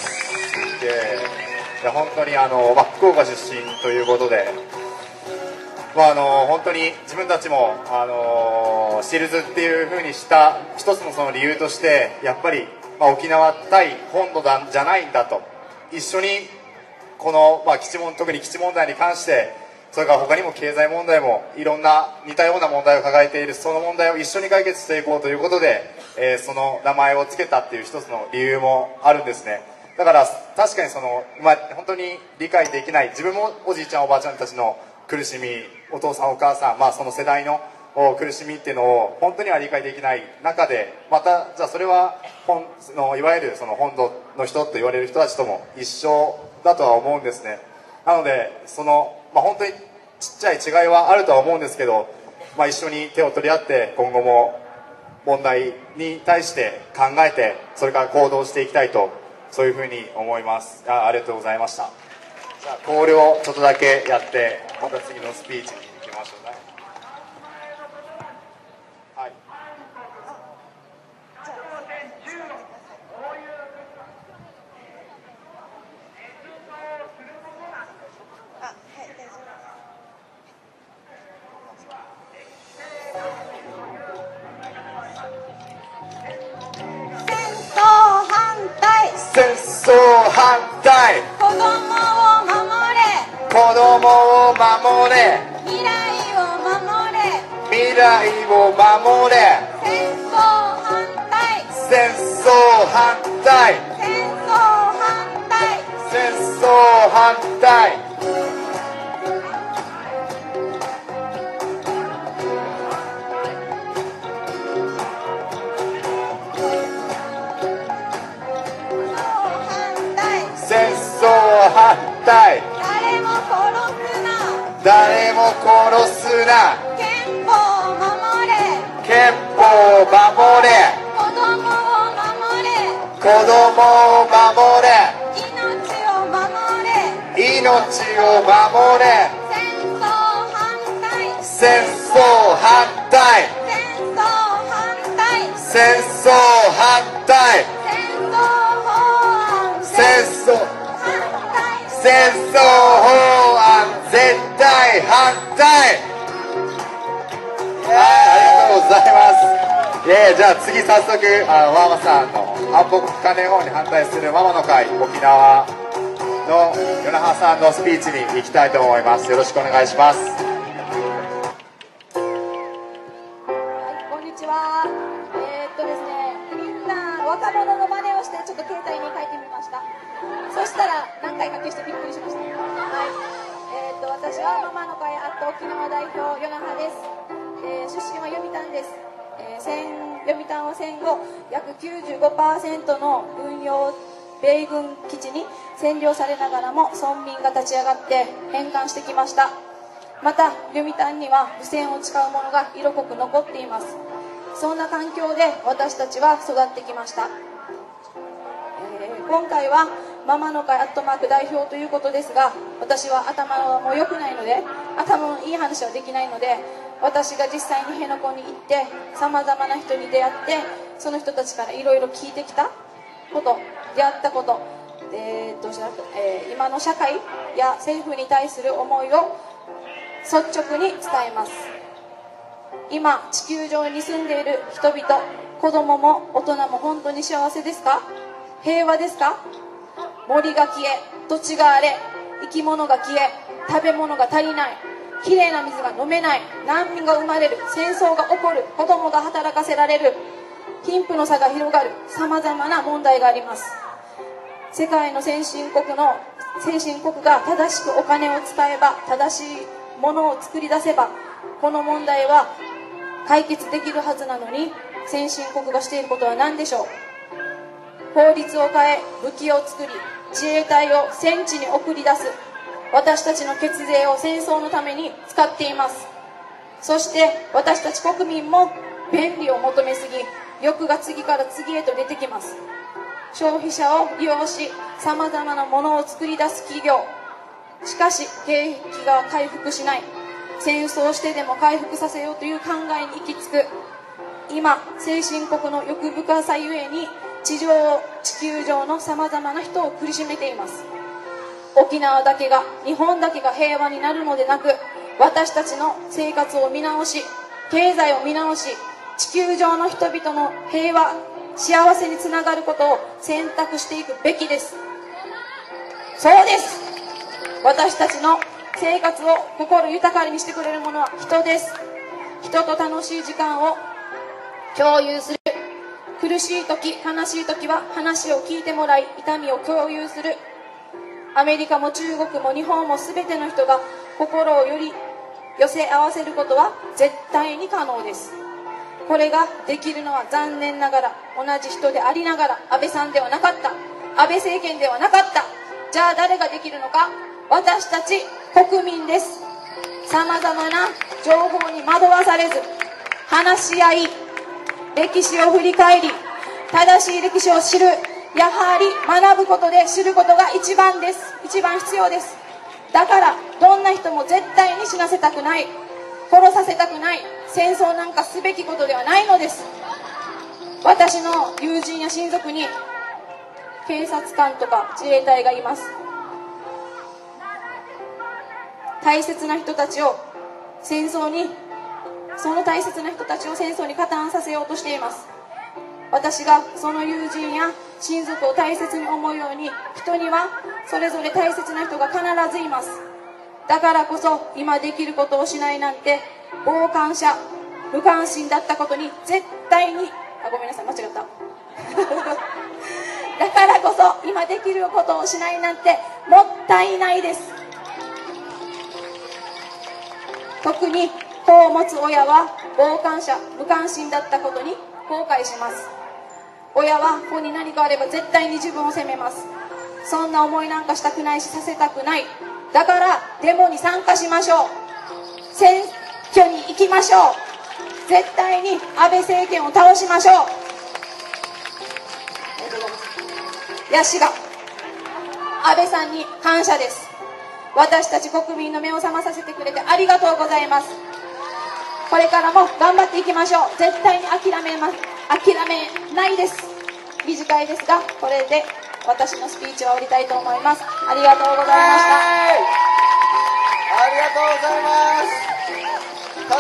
えー、いや本当にあの、まあ、福岡出身ということで、まあ、あの本当に自分たちもあのシールズっていう風にした一つのその理由として、やっぱり、まあ、沖縄対本土だじゃないんだと、一緒にこの、まあ、基地問特に基地問題に関して、それから他にも経済問題もいろんな似たような問題を抱えている、その問題を一緒に解決していこうということで、えー、その名前を付けたっていう一つの理由もあるんですね。だから確かにその、まあ、本当に理解できない、自分もおじいちゃんおばあちゃんたちの苦しみ、お父さんお母さん、まあ、その世代の苦しみっていうのを本当には理解できない中で、またじゃあそれは本のいわゆるその本土の人と言われる人たちとも一緒だとは思うんですね。なのでその、まあ、本当にちっちゃい違いはあるとは思うんですけど、まあ、一緒に手を取り合って今後も問題に対して考えて、それから行動していきたいと、そういうふうに思います。 あ, ありがとうございました。じゃあコールをちょっとだけやって、また次のスピーチに行きましょうね。はい、戦争反対、 子供を守れ、 子供を守れ、 未来を守れ、 未来を守れ、 戦争反対、 戦争反対、 戦争反対、 戦争反対。 な憲法を守れ、 憲法を守れ、 子供を守れ、 子供を守れ、 命を守れ、 命を守れ、 戦争反対、 戦争反対、 戦争反対、 戦争反対、 戦争法案戦争反対、 戦争法案絶対反対。はい、ありがとうございます。いやいや、じゃあ次早速あのママさんの反北関連法に反対するママの会沖縄の与那覇さんのスピーチに行きたいと思います。よろしくお願いします。 こんにちは。えー、っとですね、みんな若者の真似をしてちょっと携帯に書いてみました。そしたら何回か消してびっくりしました。はい。えー、っと私はママの会アット沖縄代表与那覇です。えー、出身は読谷です。えー、戦読谷は戦後約 きゅうじゅうごパーセント の軍用米軍基地に占領されながらも村民が立ち上がって返還してきました。また読谷には無線を使う者が色濃く残っています。そんな環境で私たちは育ってきました。えー、今回はママの会アットマーク代表ということですが、私は頭も良くないので頭のいい話はできないので、私が実際に辺野古に行ってさまざまな人に出会って、その人たちからいろいろ聞いてきたこと、出会ったこと、えー、どうしたらえー、今の社会や政府に対する思いを率直に伝えます。今地球上に住んでいる人々、子供も大人も本当に幸せですか？平和ですか？森が消え、土地が荒れ、生き物が消え、食べ物が足りない、きれいな水が飲めない、難民が生まれる、戦争が起こる、子供が働かせられる、貧富の差が広がる、さまざまな問題があります。世界の先進国の先進国が正しくお金を使えば、正しいものを作り出せば、この問題は解決できるはずなのに、先進国がしていることは何でしょう。法律を変え、武器を作り、自衛隊を戦地に送り出す。私たちの血税を戦争のために使っています。そして私たち国民も便利を求めすぎ、欲が次から次へと出てきます。消費者を利用し、さまざまなものを作り出す企業。しかし景気が回復しない。戦争してでも回復させようという考えに行き着く。今先進国の欲深さゆえに地上地球上のさまざまな人を苦しめています。沖縄だけが、日本だけが平和になるのでなく、私たちの生活を見直し、経済を見直し、地球上の人々の平和、幸せにつながることを選択していくべきです。そうです。私たちの生活を心豊かにしてくれるものは人です。人と楽しい時間を共有する。苦しい時、悲しい時は話を聞いてもらい、痛みを共有する。アメリカも中国も日本も全ての人が心をより寄せ合わせることは絶対に可能です。これができるのは残念ながら同じ人でありながら安倍さんではなかった、安倍政権ではなかった。じゃあ誰ができるのか。私たち国民です。さまざまな情報に惑わされず、話し合い、歴史を振り返り、正しい歴史を知る。やはり学ぶことで知ることが一番です。一番必要です。だからどんな人も絶対に死なせたくない、殺させたくない、戦争なんかすべきことではないのです。私の友人や親族に警察官とか自衛隊がいます。大切な人たちを戦争にその大切な人たちを戦争に加担させようとしています。私がその友人や親族を大切に思うように、人にはそれぞれ大切な人が必ずいます。だからこそ今できることをしないなんて傍観者、無関心だったことに絶対にあごめんなさい間違っただからこそ今できることをしないなんてもったいないです。特に子を持つ親は傍観者、無関心だったことに後悔します。親は子に何かあれば絶対に自分を責めます。そんな思いなんかしたくないし、させたくない。だからデモに参加しましょう。選挙にきましょう。絶対に安倍政権を倒しましょう。ありがとうございます。ヤシが安倍さんに感謝です。私たち国民の目を覚まさせてくれてありがとうございます。これからも頑張っていきましょう。絶対に諦めます諦めないです。短いですがこれで私のスピーチを終わりたいと思います。ありがとうございました。 ありがとうございます。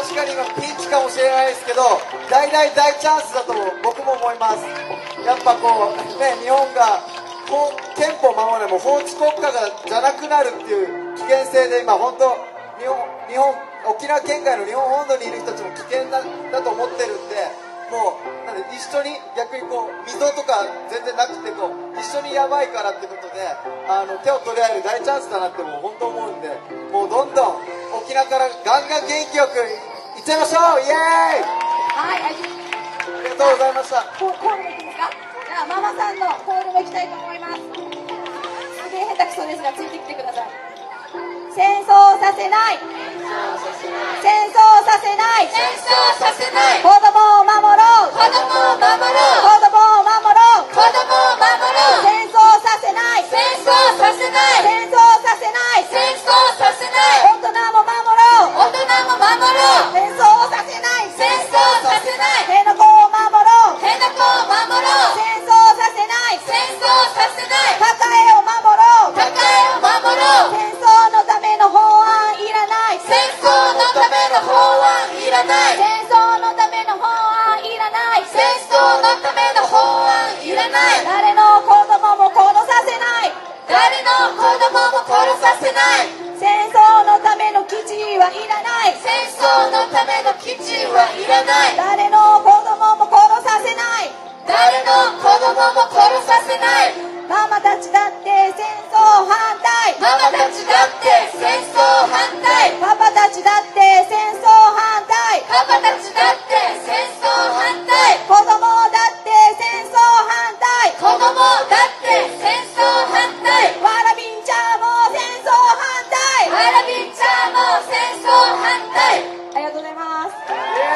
確かに今ピンチかもしれないですけど、大大大チャンスだと僕も思います。やっぱこうね、日本が法憲法を守れば法治国家がじゃなくなるっていう危険性で今本当日本日本沖縄県外の日本本土にいる人たちも危険だだと思ってるんで、もうなんで一緒に逆にこう溝とか全然なくてこう一緒にやばいからってことであの手を取り合える大チャンスだなってもう本当思うんで、もうどんどん沖縄からガンガン元気よくいっちゃいましょう。イエーイ。 はい、ありがとうございました。 コールもいきますか。じゃあママさんのコールもいきたいと思います。すげえ下手くそですがついてきてください。戦争させない、戦争させない、 戦争させない、 子供を守ろう、 子供を守ろ子う、 供を守ろう、 子供を守ろう、 戦争させない、 戦争させない、 戦争させない、 戦争させない、 大人も守ろう、 大人も守ろう、 戦争させない、 戦争させない、 辺野古を守ろう、 辺野古を守ろう、 戦争させない、 戦争させない、 高江を守ろう、 高江を守ろう、 戦争のための法案いらない、 戦争のための法案いらない、 戦争のための法案いらない、 戦争のための法案いらない、 誰の子供も殺させない、 誰の子供も殺させない、 戦争のための基地はいらない、 戦争のための基地はいらない、 誰の子供も殺させない、 誰の子供も殺させない、 ママたちだって戦争反対、 ママたちだって戦争反対、 パパたちだって戦争反対、 パパたちだって戦争反対、 子供だって戦争反対、 子供だって戦争反対、 わらびんちゃんも戦争反対、 わらびんちゃんも戦争反対。 ありがとうございます。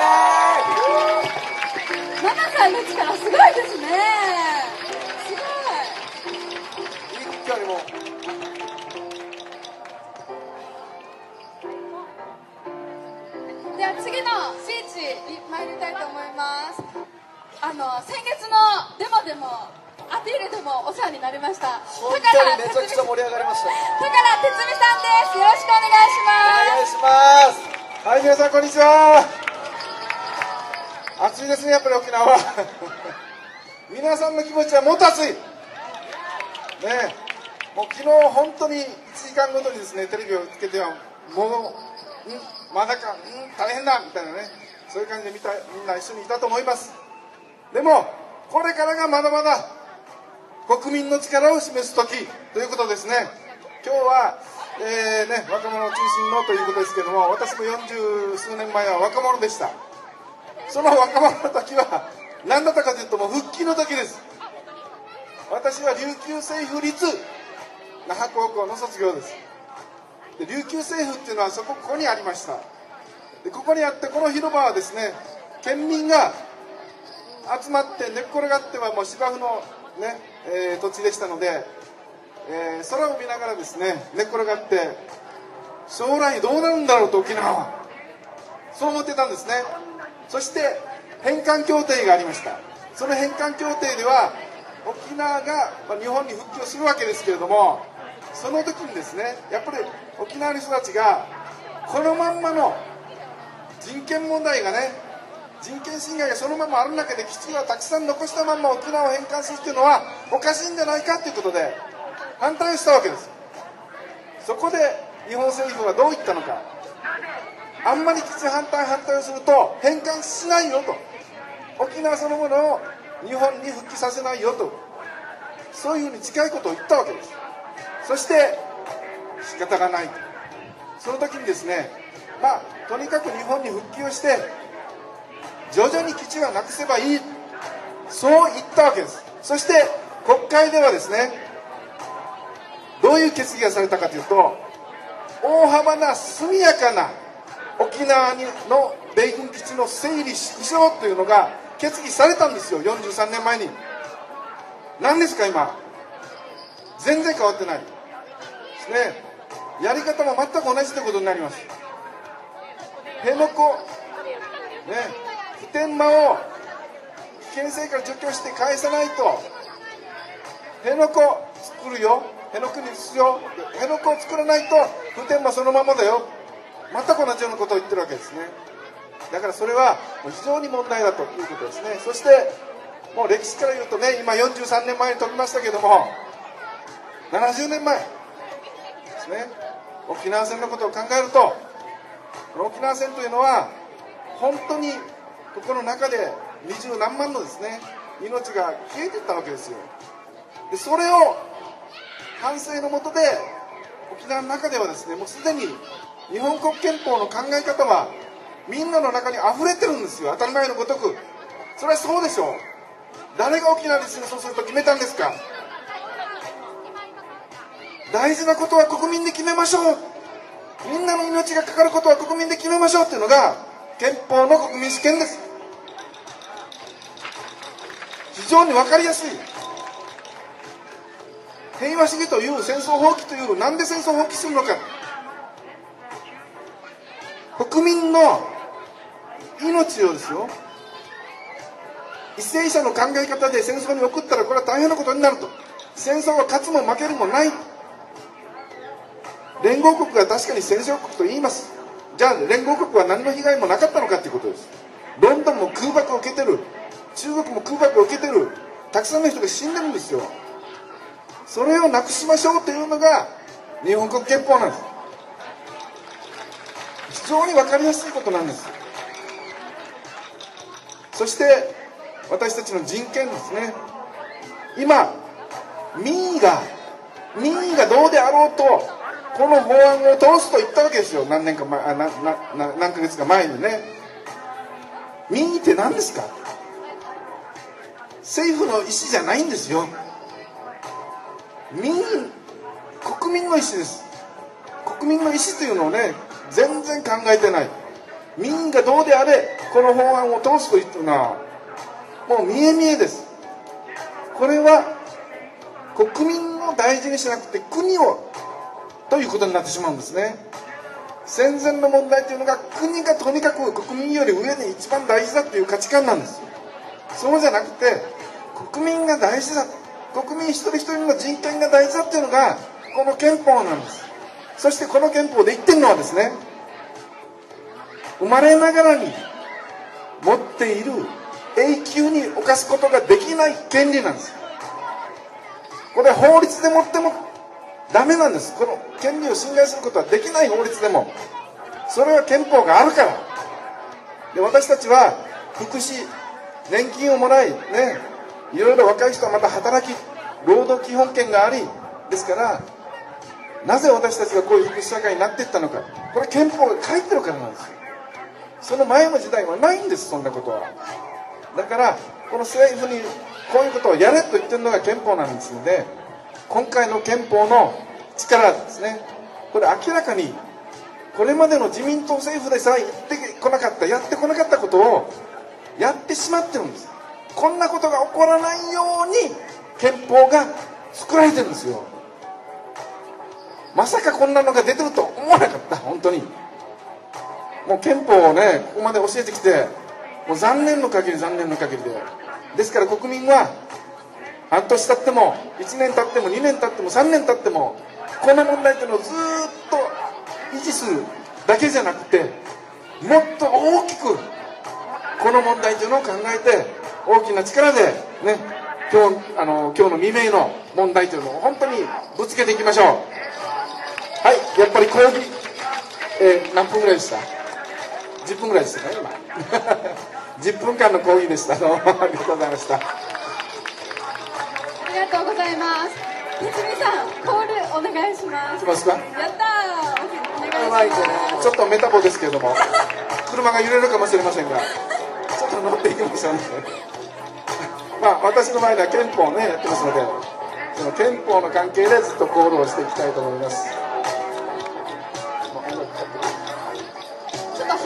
イエーイ。 ママさんの力すごいですね。すごい。 一挙にもでは次のスピーチに参りたいと思います。あの先月のデモでもアピールでもお世話になりました本当にめちゃくちゃ盛り上がりました。 高良哲美さんです。よろしくお願いします。 お願いします。 はい、皆さんこんにちは。暑いですね、やっぱり沖縄は。皆さんの気持ちはもっと暑い。ねえ、もう昨日本当にいちじかんごとにですね、テレビをつけては、もう、ん、まだか、ん、大変だみたいなね、そういう感じで見たみんな一緒にいたと思います。でも、これからがまだまだ国民の力を示す時ということですね。今日は、えーね、若者を中心のということですけども、私もよんじゅうすうねんまえは若者でした。その若者の時は何だったかというと、もう復帰の時です。私は琉球政府立那覇高校の卒業です。で、琉球政府っていうのはそこここにありました。でここにあって、この広場はですね、県民が集まって寝っ転がってはもう芝生の、ねえー、土地でしたので、えー、空を見ながらですね、寝っ転がって将来どうなるんだろうと沖縄はそう思ってたんですね。そして返還協定がありました。その返還協定では沖縄が日本に復帰をするわけですけれども、その時にですね、やっぱり沖縄の人たちがこのまんまの人権問題がね、人権侵害がそのままある中で基地をたくさん残したまま沖縄を返還するというのはおかしいんじゃないかということで反対をしたわけです。そこで日本政府はどう言ったのか。あんまり基地反対反対をすると返還しないよと、沖縄そのものを日本に復帰させないよと、そういうふうに近いことを言ったわけです。そして仕方がないと、その時にですね、まあとにかく日本に復帰をして徐々に基地はなくせばいい、そう言ったわけです。そして国会ではですね、どういう決議がされたかというと、大幅な速やかな沖縄の米軍基地の整理縮小というのが決議されたんですよ、よんじゅうさんねんまえに。何ですか今、全然変わってないですね。やり方も全く同じということになります。辺野古ね、普天間を危険性から除去して返さないと、辺野古作るよ、辺野古にするよ、辺野古を作らないと普天間そのままだよ、全く同じようなことを言ってるわけですね。だからそれは非常に問題だということですね。そしてもう歴史から言うとね、今よんじゅうさんねんまえに飛びましたけども、ななじゅうねんまえですね、沖縄戦のことを考えると、この沖縄戦というのは本当にここの中で二十何万のですね命が消えていったわけですよ。でそれを反省のもとで沖縄の中ではですね、もうすでに日本国憲法の考え方はみんなの中に溢れてるんですよ、当たり前のごとく。それはそうでしょう。誰が沖縄に戦争すると決めたんですか。大事なことは国民で決めましょう、みんなの命がかかることは国民で決めましょうっていうのが憲法の国民主権です。非常に分かりやすい。平和主義という戦争放棄という、なんで戦争放棄するのか、国民の命をですよ、為政者の考え方で戦争に送ったらこれは大変なことになると。戦争は勝つも負けるもない。連合国が確かに戦勝国と言います。じゃあ連合国は何の被害もなかったのかということです。ロンドンも空爆を受けてる、中国も空爆を受けてる、たくさんの人が死んでるんですよ。それをなくしましょうというのが日本国憲法なんです。非常に分かりやすいことなんです。そして私たちの人権ですね、今民意が民意がどうであろうとこの法案を通すと言ったわけですよ、何年か前、あなな何ヶ月か前にね。民意って何ですか。政府の意思じゃないんですよ。民意、国民の意思です。国民の意思というのをね、全然考えてない。民意がどうであれこの法案を通すというのはもう見え見えです。これは国民を大事にしなくて国をということになってしまうんですね。戦前の問題というのが国がとにかく国民より上で一番大事だという価値観なんです。そうじゃなくて国民が大事だ、国民一人一人の人権が大事だというのがこの憲法なんです。そしてこの憲法で言ってるのはですね、生まれながらに持っている永久に犯すことができない権利なんです。これは法律でもってもダメなんです。この権利を侵害することはできない法律でも、それは憲法があるから。で私たちは福祉年金をもらいね、いろいろ若い人はまた働き労働基本権がありですから、なぜ私たちがこういう福祉社会になっていったのか、これ憲法が書いてるからなんですよ。その前の時代はないんです、そんなことは。だからこの政府にこういうことをやれと言ってるのが憲法なんですので、今回の憲法の力ですね、これ明らかにこれまでの自民党政府でさえ言ってこなかったやってこなかったことをやってしまってるんです。こんなことが起こらないように憲法が作られてるんですよ。まさかこんなのが出てると思わなかった。本当にもう憲法をねここまで教えてきて、もう残念の限り残念の限りで、ですから国民は半年経ってもいちねん経ってもにねん経ってもさんねん経ってもこの問題というのをずっと維持するだけじゃなくて、もっと大きくこの問題というのを考えて大きな力でね、今日あの今日の未明の問題というのを本当にぶつけていきましょう。はい、やっぱり講義、えー、何分ぐらいでした？じゅっぷんぐらいでしたね今じゅっぷんかんの講義でした。ありがとうございました。 ありがとうございます。てつみさん、コールお願いします。 しますか？ やったー。お願いします。 ちょっとメタボですけれども、車が揺れるかもしれませんが、ちょっと乗っていきましょうね。まあ私の前では憲法をねやってますので、その憲法の関係でずっとコールをしていきたいと思います。 ちょっと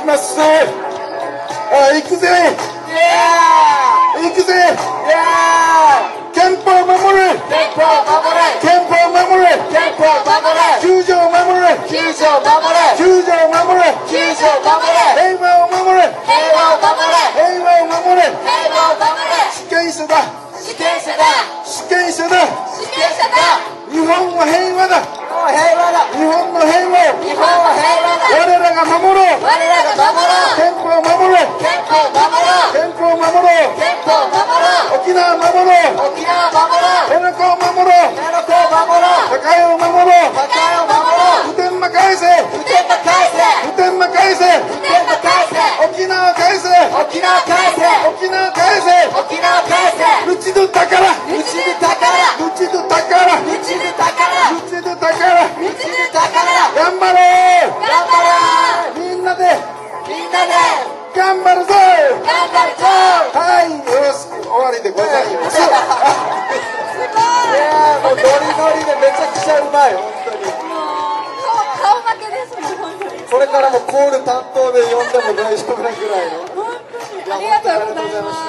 ますぜ。あ、行くぜ。行くぜ。憲法を守れ。憲法を守れ。憲法を守れ。憲法を守れ。球場を守れ。球場を守れ。球場を守れ。球場を守れ。平和を守れ。平和を守れ。平和を守れ。平和を守れ。主権者だ。主権者だ。主権者だ。主権者だ。日本は平和だ。平和だ。日本の平和を。日本は平和だ。我らが守ろう。我らが守ろう。憲法を守れ。憲法を守ろう。憲法を守ろう。憲法を守ろう。沖縄を守ろう。沖縄を守ろう。辺野古を守ろう。辺野古を守ろう。高江を守ろう。高江を守ろう。普天間返せ。普天間返せ。普天間返せ。普天間返せ。沖縄返せ。沖縄返せ。沖縄返せ。沖縄返せ。ルチド宝。ルチド宝。ルチド宝。ルチド宝。ルチド宝。ルチド宝。頑張れ。頑張れ。みんなで。みんなで。頑張るぞ。頑張るぞ。はい、よろしく終わりでございます。すごい。いやもうノリノリでめちゃくちゃうまい本当に。 もう顔負けですもん本当に。 これからもコール担当で呼んでも大丈夫なぐらいの。 本当にありがとうございます。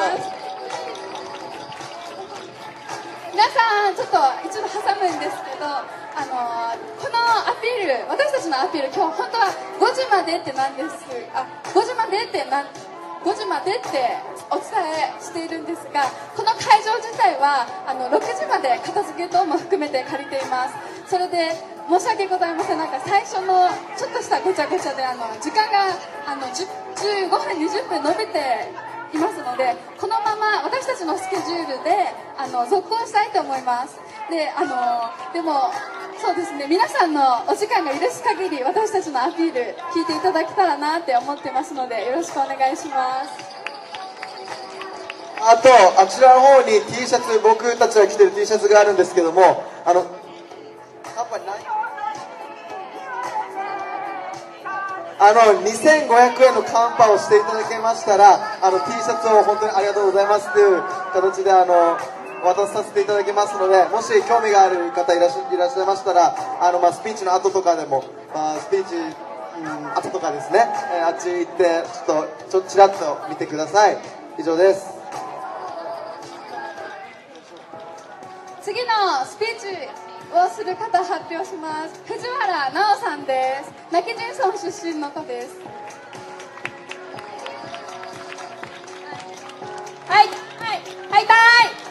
皆さんちょっと一度挟むんですけど、あのー、このアピール、私たちのアピール、今日本当はごじまでってなんです。あ、ごじまでってなんごじまでってお伝えしているんですが、この会場自体はあのろくじまで片付け等も含めて借りています。それで申し訳ございません。なんか最初のちょっとしたごちゃごちゃであの時間があのじゅうごふんにじゅっぷん伸びていますので、このまま私たちのスケジュールであの続行したいと思います。で、あのでもそうですね、皆さんのお時間が許す限り私たちのアピール聞いていただけたらなって思ってますので、よろしくお願いします。 あとあちらの方に T シャツ、僕たちが着てる T シャツがあるんですけども、あのあのにせんごひゃくえんのカンパをしていただけましたら、あの T シャツを本当にありがとうございますという形であの渡させていただきますので、もし興味がある方いらっしゃいらっしゃいましたら、あの、まあ、スピーチの後とかでも、まあ、スピーチ、うん、後とかですね、えー、あっち行ってちょっとちょっとちらっと見てください。以上です。 次のスピーチをする方発表します。藤原奈緒さんです。亡き人村出身の方です。 はいはいはいた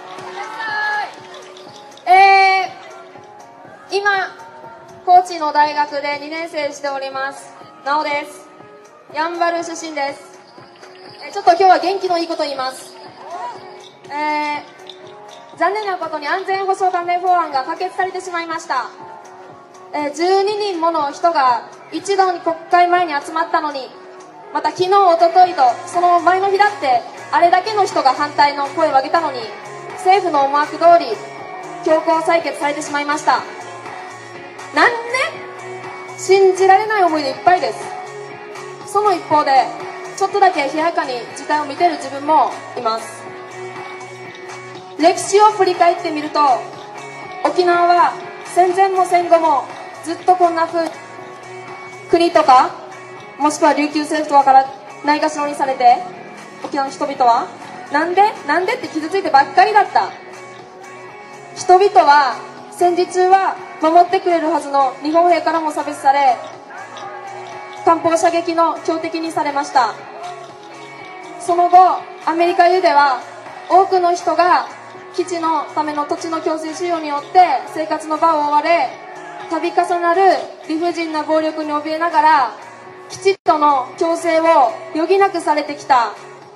いえー、今高知の大学でにねん生しております奈緒です。やんばる出身です。えー、ちょっと今日は元気のいいこと言います。えー、残念なことに安全保障関連法案が可決されてしまいました。えー、じゅうににんもの人が一度に国会前に集まったのに、また昨日おとといとその前の日だってあれだけの人が反対の声を上げたのに、政府の思惑通り強行採決されてしまいました。なんで信じられない思いでいっぱいです。その一方でちょっとだけ冷ややかに事態を見ている自分もいます。歴史を振り返ってみると、沖縄は戦前も戦後もずっとこんな風国とかもしくは琉球政府とかからないがしろにされて、沖縄の人々はなんでなんでって傷ついてばっかりだった。人々は戦時中は守ってくれるはずの日本兵からも差別され、艦砲射撃の標的にされました。その後アメリカユでは多くの人が基地のための土地の強制使用によって生活の場を追われ、度重なる理不尽な暴力に怯えながら基地との共生を余儀なくされてきた。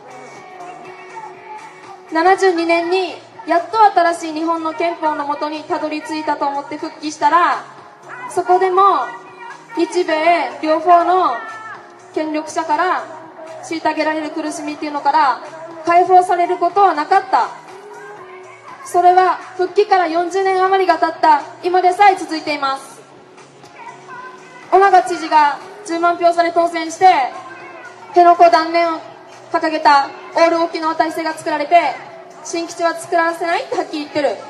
ななじゅうにねんにやっと新しい日本の憲法のもとにたどり着いたと思って復帰したら、そこでも日米両方の権力者から虐げられる苦しみっていうのから解放されることはなかった。それは復帰からよんじゅうねん余りが経った今でさえ続いています。尾長知事がじゅうまんひょう差で当選して辺野古断念を掲げたオール沖縄体制が作られて、新基地は作らせないってはっきり言ってる。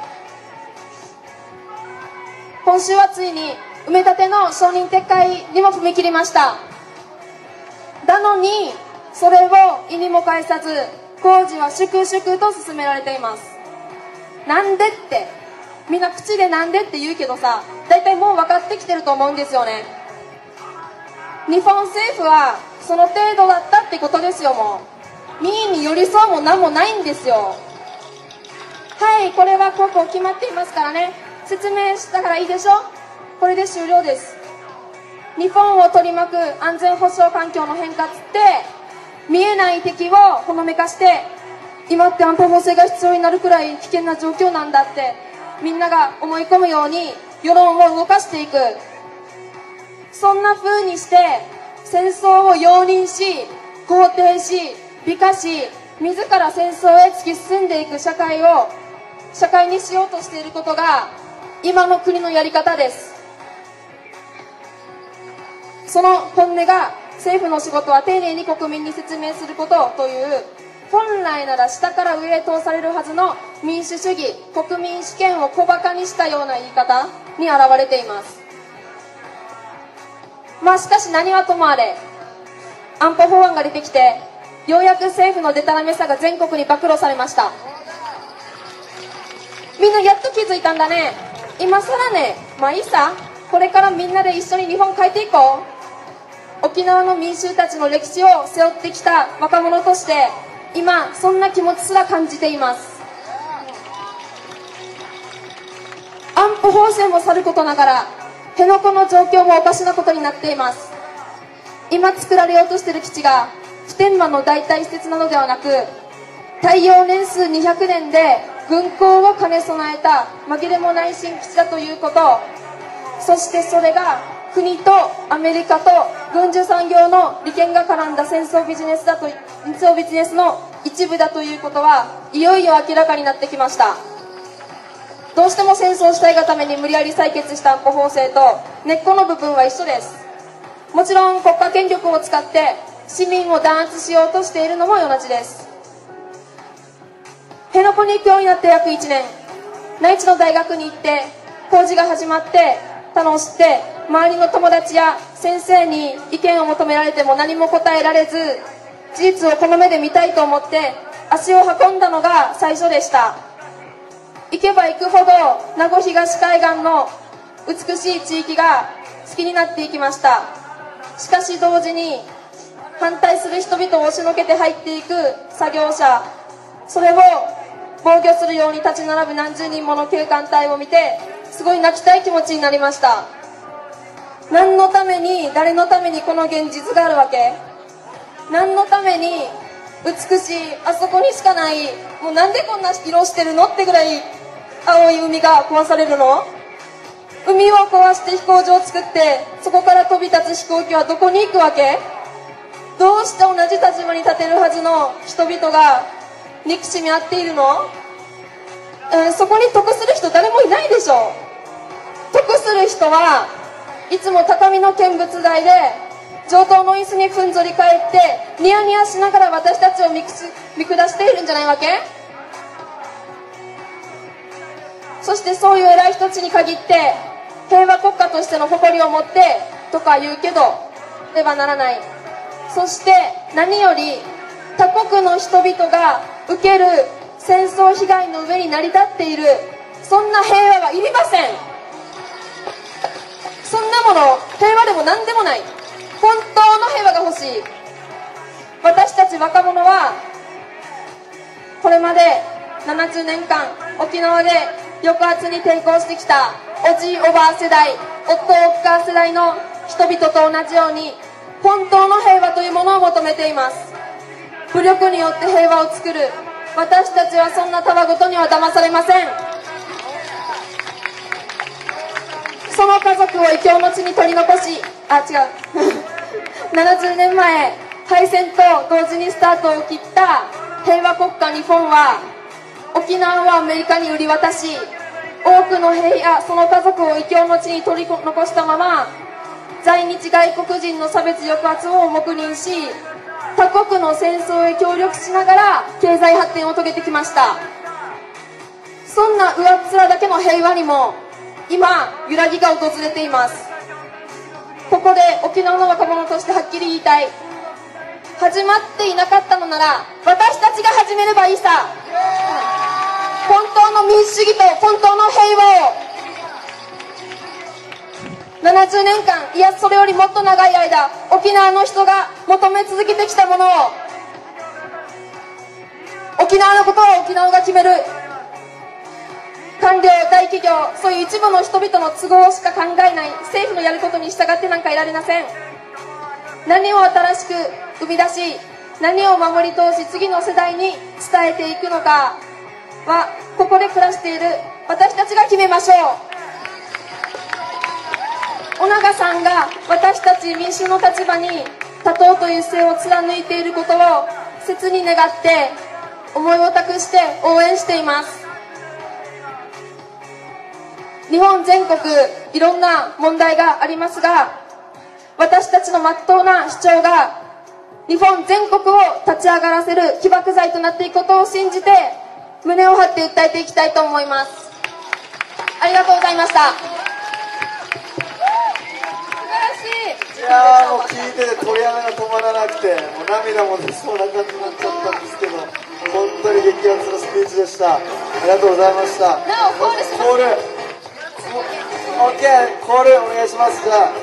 今週はついに埋め立ての承認撤回にも踏み切りました。 だのにそれを意にも介さず工事は粛々と進められています。なんでってみんな口でなんでって言うけどさ、大体もう分かってきてると思うんですよね。日本政府はその程度だったってことですよ。もう民意に寄り添うも何もないんですよ。はい、これはここ決まっていますからね、説明したからいいでしょ。これで終了です。日本を取り巻く安全保障環境の変化つって見えない敵をほのめかして、今って安保法制が必要になるくらい危険な状況なんだってみんなが思い込むように世論を動かしていく。そんな風にして戦争を容認し肯定し美化し自ら戦争へ突き進んでいく社会を社会にしようとしていることが今の国のやり方です。その本音が、政府の仕事は丁寧に国民に説明することという、本来なら下から上へ通されるはずの民主主義、国民主権を小馬鹿にしたような言い方に表れています。まあしかし何はともあれ、安保法案が出てきてようやく政府のデタラメさが全国に暴露されました。みんなやっと気づいたんだね。今さらね、まあいいさ、これからみんなで一緒に日本変えていこう。沖縄の民衆たちの歴史を背負ってきた若者として今そんな気持ちすら感じています。安保法制もさることながら辺野古の状況もおかしなことになっています。今作られようとしている基地が普天間の代替施設なのではなく、耐用年数にひゃくねんで軍港を兼ね備えた紛れもない新基地だということ、そしてそれが国とアメリカと軍需産業の利権が絡んだ戦争ビジネスだと戦争ビジネスの一部だということはいよいよ明らかになってきました。どうしても戦争したいがために無理やり採決した安保法制と根っこの部分は一緒です。もちろん国家権力を使って市民を弾圧しようとしているのも同じです。辺野古に行くようになって約いちねん、内地の大学に行って工事が始まって楽しって周りの友達や先生に意見を求められても何も答えられず、事実をこの目で見たいと思って足を運んだのが最初でした。行けば行くほど名護東海岸の美しい地域が好きになっていきました。しかし同時に反対する人々を押しのけて入っていく作業者、それを防御するように立ち並ぶ何十人もの警官隊を見てすごい泣きたい気持ちになりました。何のために誰のためにこの現実があるわけ？何のために美しいあそこにしかない、もうなんでこんな色してるのってぐらい青い海が壊されるの？海を壊して飛行場を作ってそこから飛び立つ飛行機はどこに行くわけ？どうして同じ立場に立てるはずの人々が憎しみ合っているの？うん、そこに得する人誰もいないでしょ。得する人はいつも高みの見物台で上等の椅子にふんぞり返ってニヤニヤしながら私たちを見下しているんじゃないわけ？そしてそういう偉い人たちに限って平和国家としての誇りを持ってとか言うけどではならない。そして何より他国の人々が受ける戦争被害の上に成り立っているそんな平和はいりません。そんなもの平和でも何でもない。本当の平和が欲しい。私たち若者はこれまでななじゅうねんかん沖縄で抑圧に抵抗してきたおじいおばあ世代、夫おっかあ世代の人々と同じように本当の平和というものを求めています。武力によって平和を作る私たちはそんなたわごとには騙されません。その家族を異教の地に取り残し、あ、違うななじゅうねんまえ敗戦と同時にスタートを切った平和国家日本は沖縄をアメリカに売り渡し、多くの兵やその家族を異教の地に取り残したまま在日外国人の差別抑圧を黙認し、他国の戦争へ協力しながら経済発展を遂げてきました。そんな上っ面だけの平和にも今揺らぎが訪れています。ここで沖縄の若者としてはっきり言いたい。 始まっていなかったのなら私たちが始めればいいさ。本当の民主主義と本当の平和をななじゅうねんかん、いやそれよりもっと長い間沖縄の人が求め続けてきたものを、沖縄のことは沖縄が決める。官僚、大企業、そういう一部の人々の都合しか考えない政府のやることに従ってなんかいられません。何を新しく生み出し、何を守り通し次の世代に伝えていくのかはここで暮らしている私たちが決めましょう。尾長さんが私たち民衆の立場に立とうという姿勢を貫いていることを切に願って思いを託して応援しています。日本全国いろんな問題がありますが、私たちの真っ当な主張が日本全国を立ち上がらせる起爆剤となっていくことを信じて胸を張って訴えていきたいと思います。ありがとうございました。 いやーもう聞いてて鳥肌が止まらなくて、もう涙も出そうな感じになっちゃったんですけど、本当に激アツなスピーチでした。ありがとうございました。 なおコールします。 コール OK、 コールお願いします。じゃあ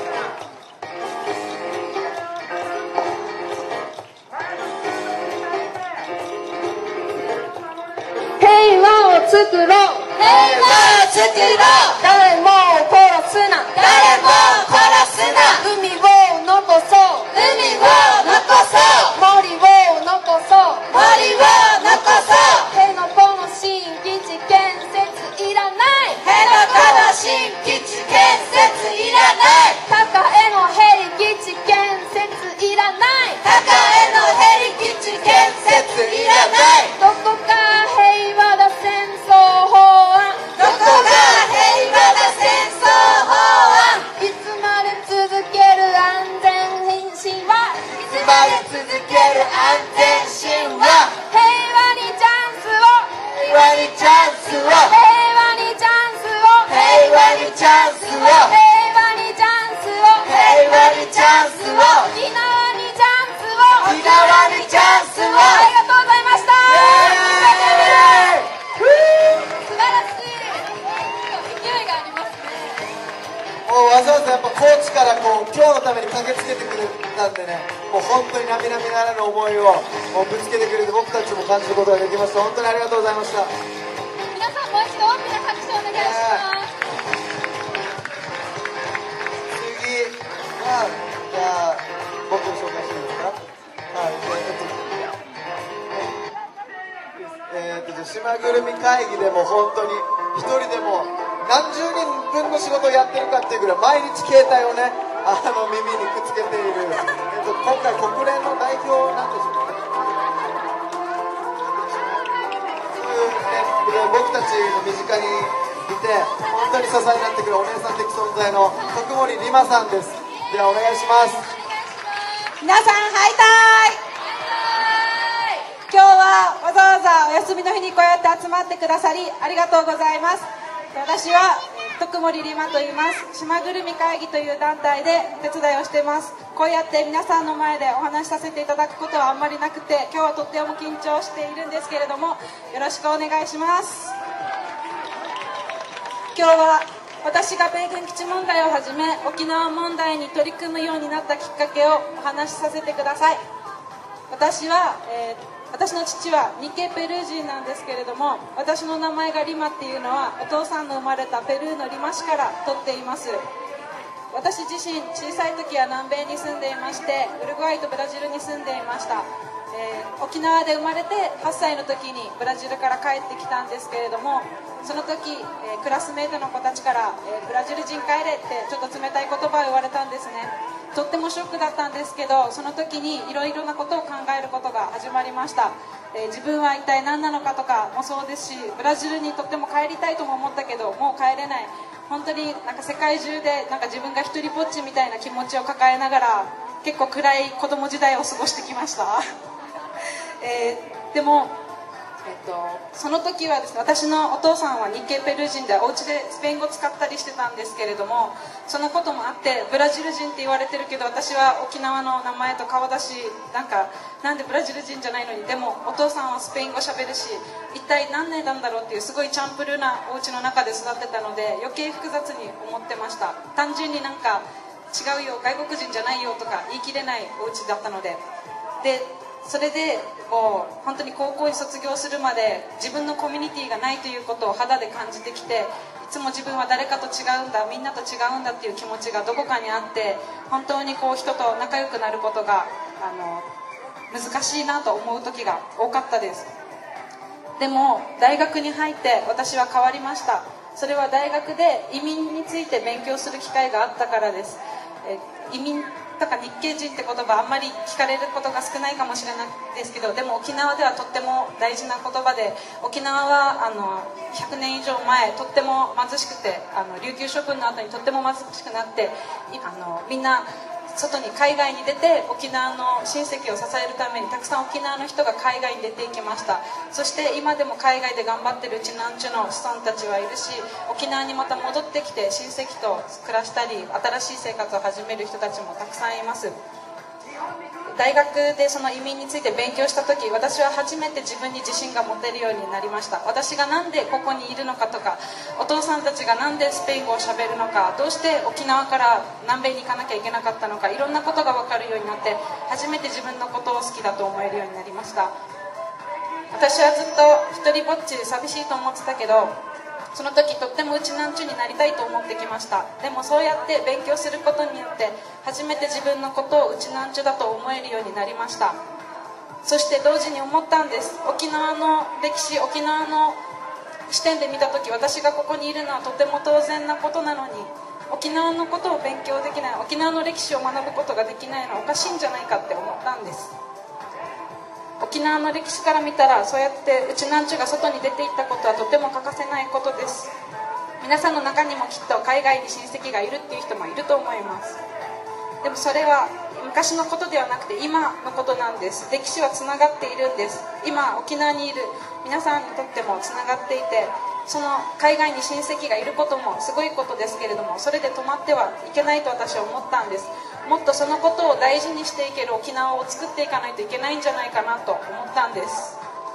平和を作ろう、平和を作ろう、誰も殺すな、誰も殺すな、海を残そう、海を残そう、森を残そう、森を残そう、辺野古の新基地建設いらない、辺野古の新基地建設いらない、高へのヘリ基地建設いらない、高へのヘリ基地建設いらない、どこか平和だ戦争法案、どこが平和だ戦争法案、いつまで続ける安全神話、いつまで続ける安全神話、平和にチャンスを、平和にチャンスを、平和にチャンスを、平和にチャンスを、平和にチャンスを、平和にチャンスを、沖縄にチャンスを、沖縄にチャンスを、ありがとうございました。素晴らしい。勢いがありますね。 もうわざわざやっぱ高知からこう今日のために駆けつけてくれたんでね、もう本当に並々ならぬ思いをもうぶつけてくれて僕たちも感じることができました。本当にありがとうございました。 皆さんもう一度大きな拍手をお願いします。 次はじゃあ僕を紹介していいですか。はい、えー、っとえー、っとじゃあ島ぐるみ会議でも本当に一人でも何十人分の仕事をやってるかっていうぐらい毎日携帯をねあの耳にくっつけている、えー、っと今回国連の代表なんでしょうかね。そういうね僕たちの身近にいて本当に支えになってくるお姉さん的存在の徳森里真さんです。ではお願いします。 皆さんハイタイ。今日はわざわざお休みの日にこうやって集まってくださりありがとうございます。私は徳森里真と言います。島ぐるみ会議という団体でお手伝いをしています。こうやって皆さんの前でお話しさせていただくことはあんまりなくて今日はとっても緊張しているんですけれどもよろしくお願いします。今日は私が米軍基地問題をはじめ沖縄問題に取り組むようになったきっかけをお話しさせてください。私は、えー私の父は日系ペルー人なんですけれども私の名前がリマっていうのはお父さんの生まれたペルーのリマ市から取っています。私自身小さい時は南米に住んでいましてウルグアイとブラジルに住んでいました、えー、沖縄で生まれてはっさいの時にブラジルから帰ってきたんですけれどもその時、えー、クラスメートの子たちから、えー、ブラジル人帰れってちょっと冷たい言葉を言われたんですね。とってもショックだったんですけどその時にいろいろなことを考えることが始まりました、えー、自分は一体何なのかとかもそうですしブラジルにとっても帰りたいとも思ったけどもう帰れない本当になんか世界中でなんか自分が一人ぼっちみたいな気持ちを抱えながら結構暗い子供時代を過ごしてきました、えー、でも、 えっと、その時はですね、私のお父さんは日系ペルー人でお家でスペイン語を使ったりしてたんですけれども、そのこともあってブラジル人って言われてるけど、私は沖縄の名前と顔だし、なんかなんでブラジル人じゃないのに、でもお父さんはスペイン語しゃべるし、一体何年なんだろうっていうすごいチャンプルーなお家の中で育ってたので、余計複雑に思ってました。単純になんか違うよ、外国人じゃないよとか言い切れないお家だったので、でそれでもう本当に高校に卒業するまで自分のコミュニティがないということを肌で感じてきて、いつも自分は誰かと違うんだ、みんなと違うんだっていう気持ちがどこかにあって、本当にこう人と仲良くなることがあの難しいなと思う時が多かったです。でも大学に入って私は変わりました。それは大学で移民について勉強する機会があったからです。え移民とか日系人って言葉あんまり聞かれることが少ないかもしれないですけど、でも沖縄ではとっても大事な言葉で、沖縄はあのひゃくねん以上前とっても貧しくて、あの琉球処分の後にとっても貧しくなって、あのみんな外に海外に出て沖縄の親戚を支えるためにたくさん沖縄の人が海外に出ていきました。そして今でも海外で頑張ってるうちなんちゅの子孫たちはいるし、沖縄にまた戻ってきて親戚と暮らしたり新しい生活を始める人たちもたくさんいます。大学でその移民について勉強した時、私は初めて自分に自信が持てるようになりました。私がなんでここにいるのかとか、お父さんたちがなんでスペイン語をしゃべるのか、どうして沖縄から南米に行かなきゃいけなかったのか、いろんなことが分かるようになって、初めて自分のことを好きだと思えるようになりました。私はずっと一人ぼっちで寂しいと思ってたけど、その時とってもうちなんちゅになりたいと思ってきました。でもそうやって勉強することによって初めて自分のことをうちなんちゅだと思えるようになりました。そして同時に思ったんです。沖縄の歴史、沖縄の視点で見た時、私がここにいるのはとても当然なことなのに、沖縄のことを勉強できない、沖縄の歴史を学ぶことができないのはおかしいんじゃないかって思ったんです。沖縄の歴史から見たら、そうやってうちなんちゅが外に出ていったことはとても欠かせないことです。皆さんの中にもきっと海外に親戚がいるっていう人もいると思います。でもそれは昔のことではなくて今のことなんです。歴史はつながっているんです。今沖縄にいる皆さんにとってもつながっていて、その海外に親戚がいることもすごいことですけれども、それで止まってはいけないと私は思ったんです。もっとそのことを大事にしていける沖縄を作っていかないといけないんじゃないかなと思ったんです。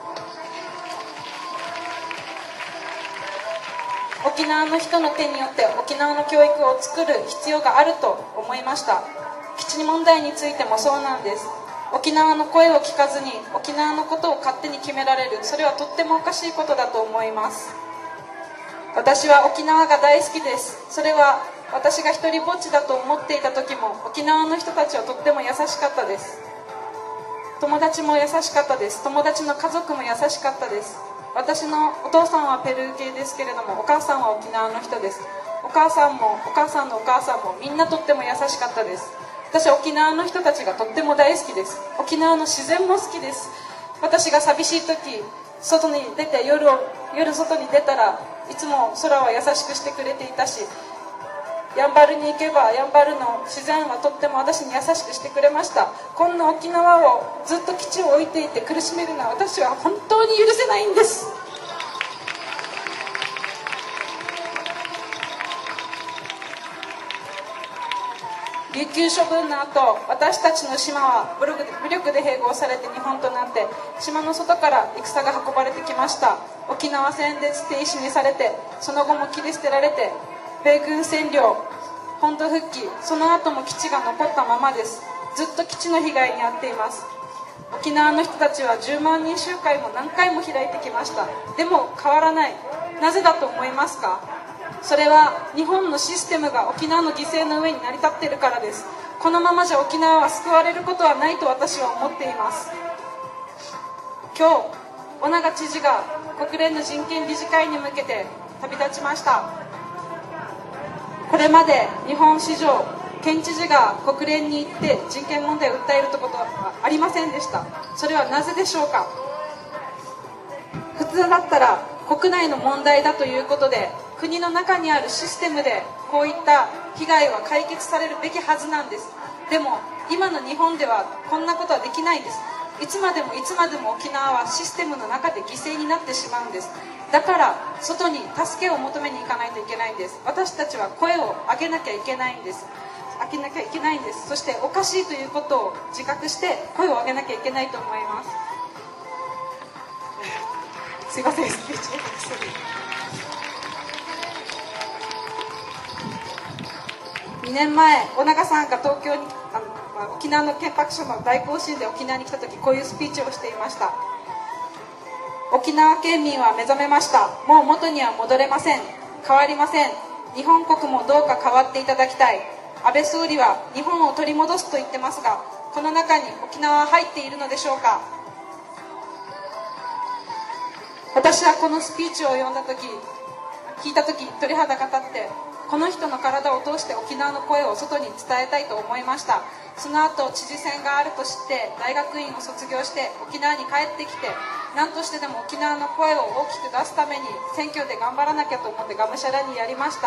沖縄の人の手によって沖縄の教育を作る必要があると思いました。基地問題についてもそうなんです。沖縄の声を聞かずに沖縄のことを勝手に決められる、それはとってもおかしいことだと思います。私は沖縄が大好きです。それは私が一人ぼっちだと思っていた時も沖縄の人たちはとっても優しかったです。友達も優しかったです。友達の家族も優しかったです。私のお父さんはペルー系ですけれども、お母さんは沖縄の人です。お母さんもお母さんのお母さんもみんなとっても優しかったです。私は沖縄の人たちがとっても大好きです。沖縄の自然も好きです。私が寂しい時、外に出て夜を夜外に出たらいつも空は優しくしてくれていたし、やんばるに行けばやんばるの自然はとっても私に優しくしてくれました。こんな沖縄をずっと基地を置いていて苦しめるのは私は本当に許せないんです。琉球処分の後、私たちの島は武力で武力で併合されて日本となって、島の外から戦が運ばれてきました。沖縄戦で捨て石にされて、その後も切り捨てられて、米軍占領、本土復帰、その後も基地が残ったままです。ずっと基地の被害に遭っています。沖縄の人たちはじゅうまんにん集会も何回も開いてきました。でも変わらない。なぜだと思いますか？それは日本のシステムが沖縄の犠牲の上に成り立っているからです。このままじゃ沖縄は救われることはないと私は思っています。今日、尾長知事が国連の人権理事会に向けて旅立ちました。これまで日本史上、県知事が国連に行って人権問題を訴えることはありませんでした。それはなぜでしょうか？普通だったら国内の問題だということで、国の中にあるシステムでこういった被害は解決されるべきはずなんです。でも今の日本ではこんなことはできないです。 いつまでもいつまでも沖縄はシステムの中で犠牲になってしまうんです。だから外に助けを求めに行かないといけないんです。私たちは声を上げなきゃいけないんです上げなきゃいけないんです。そしておかしいということを自覚して声を上げなきゃいけないと思います。すいません、スピーチをにねんまえ、尾長さんが東京にあの、まあ、沖縄の憲法書の大行進で沖縄に来た時、こういうスピーチをしていました。沖縄県民は目覚めました。もう元には戻れません。変わりません。日本国もどうか変わっていただきたい。安倍総理は日本を取り戻すと言ってますが、この中に沖縄は入っているのでしょうか。私はこのスピーチを読んだ時、聞いた時、鳥肌が立って、この人の体を通して沖縄の声を外に伝えたいと思いました。その後知事選があると知って大学院を卒業して沖縄に帰ってきて、何としてでも沖縄の声を大きく出すために選挙で頑張らなきゃと思ってがむしゃらにやりました。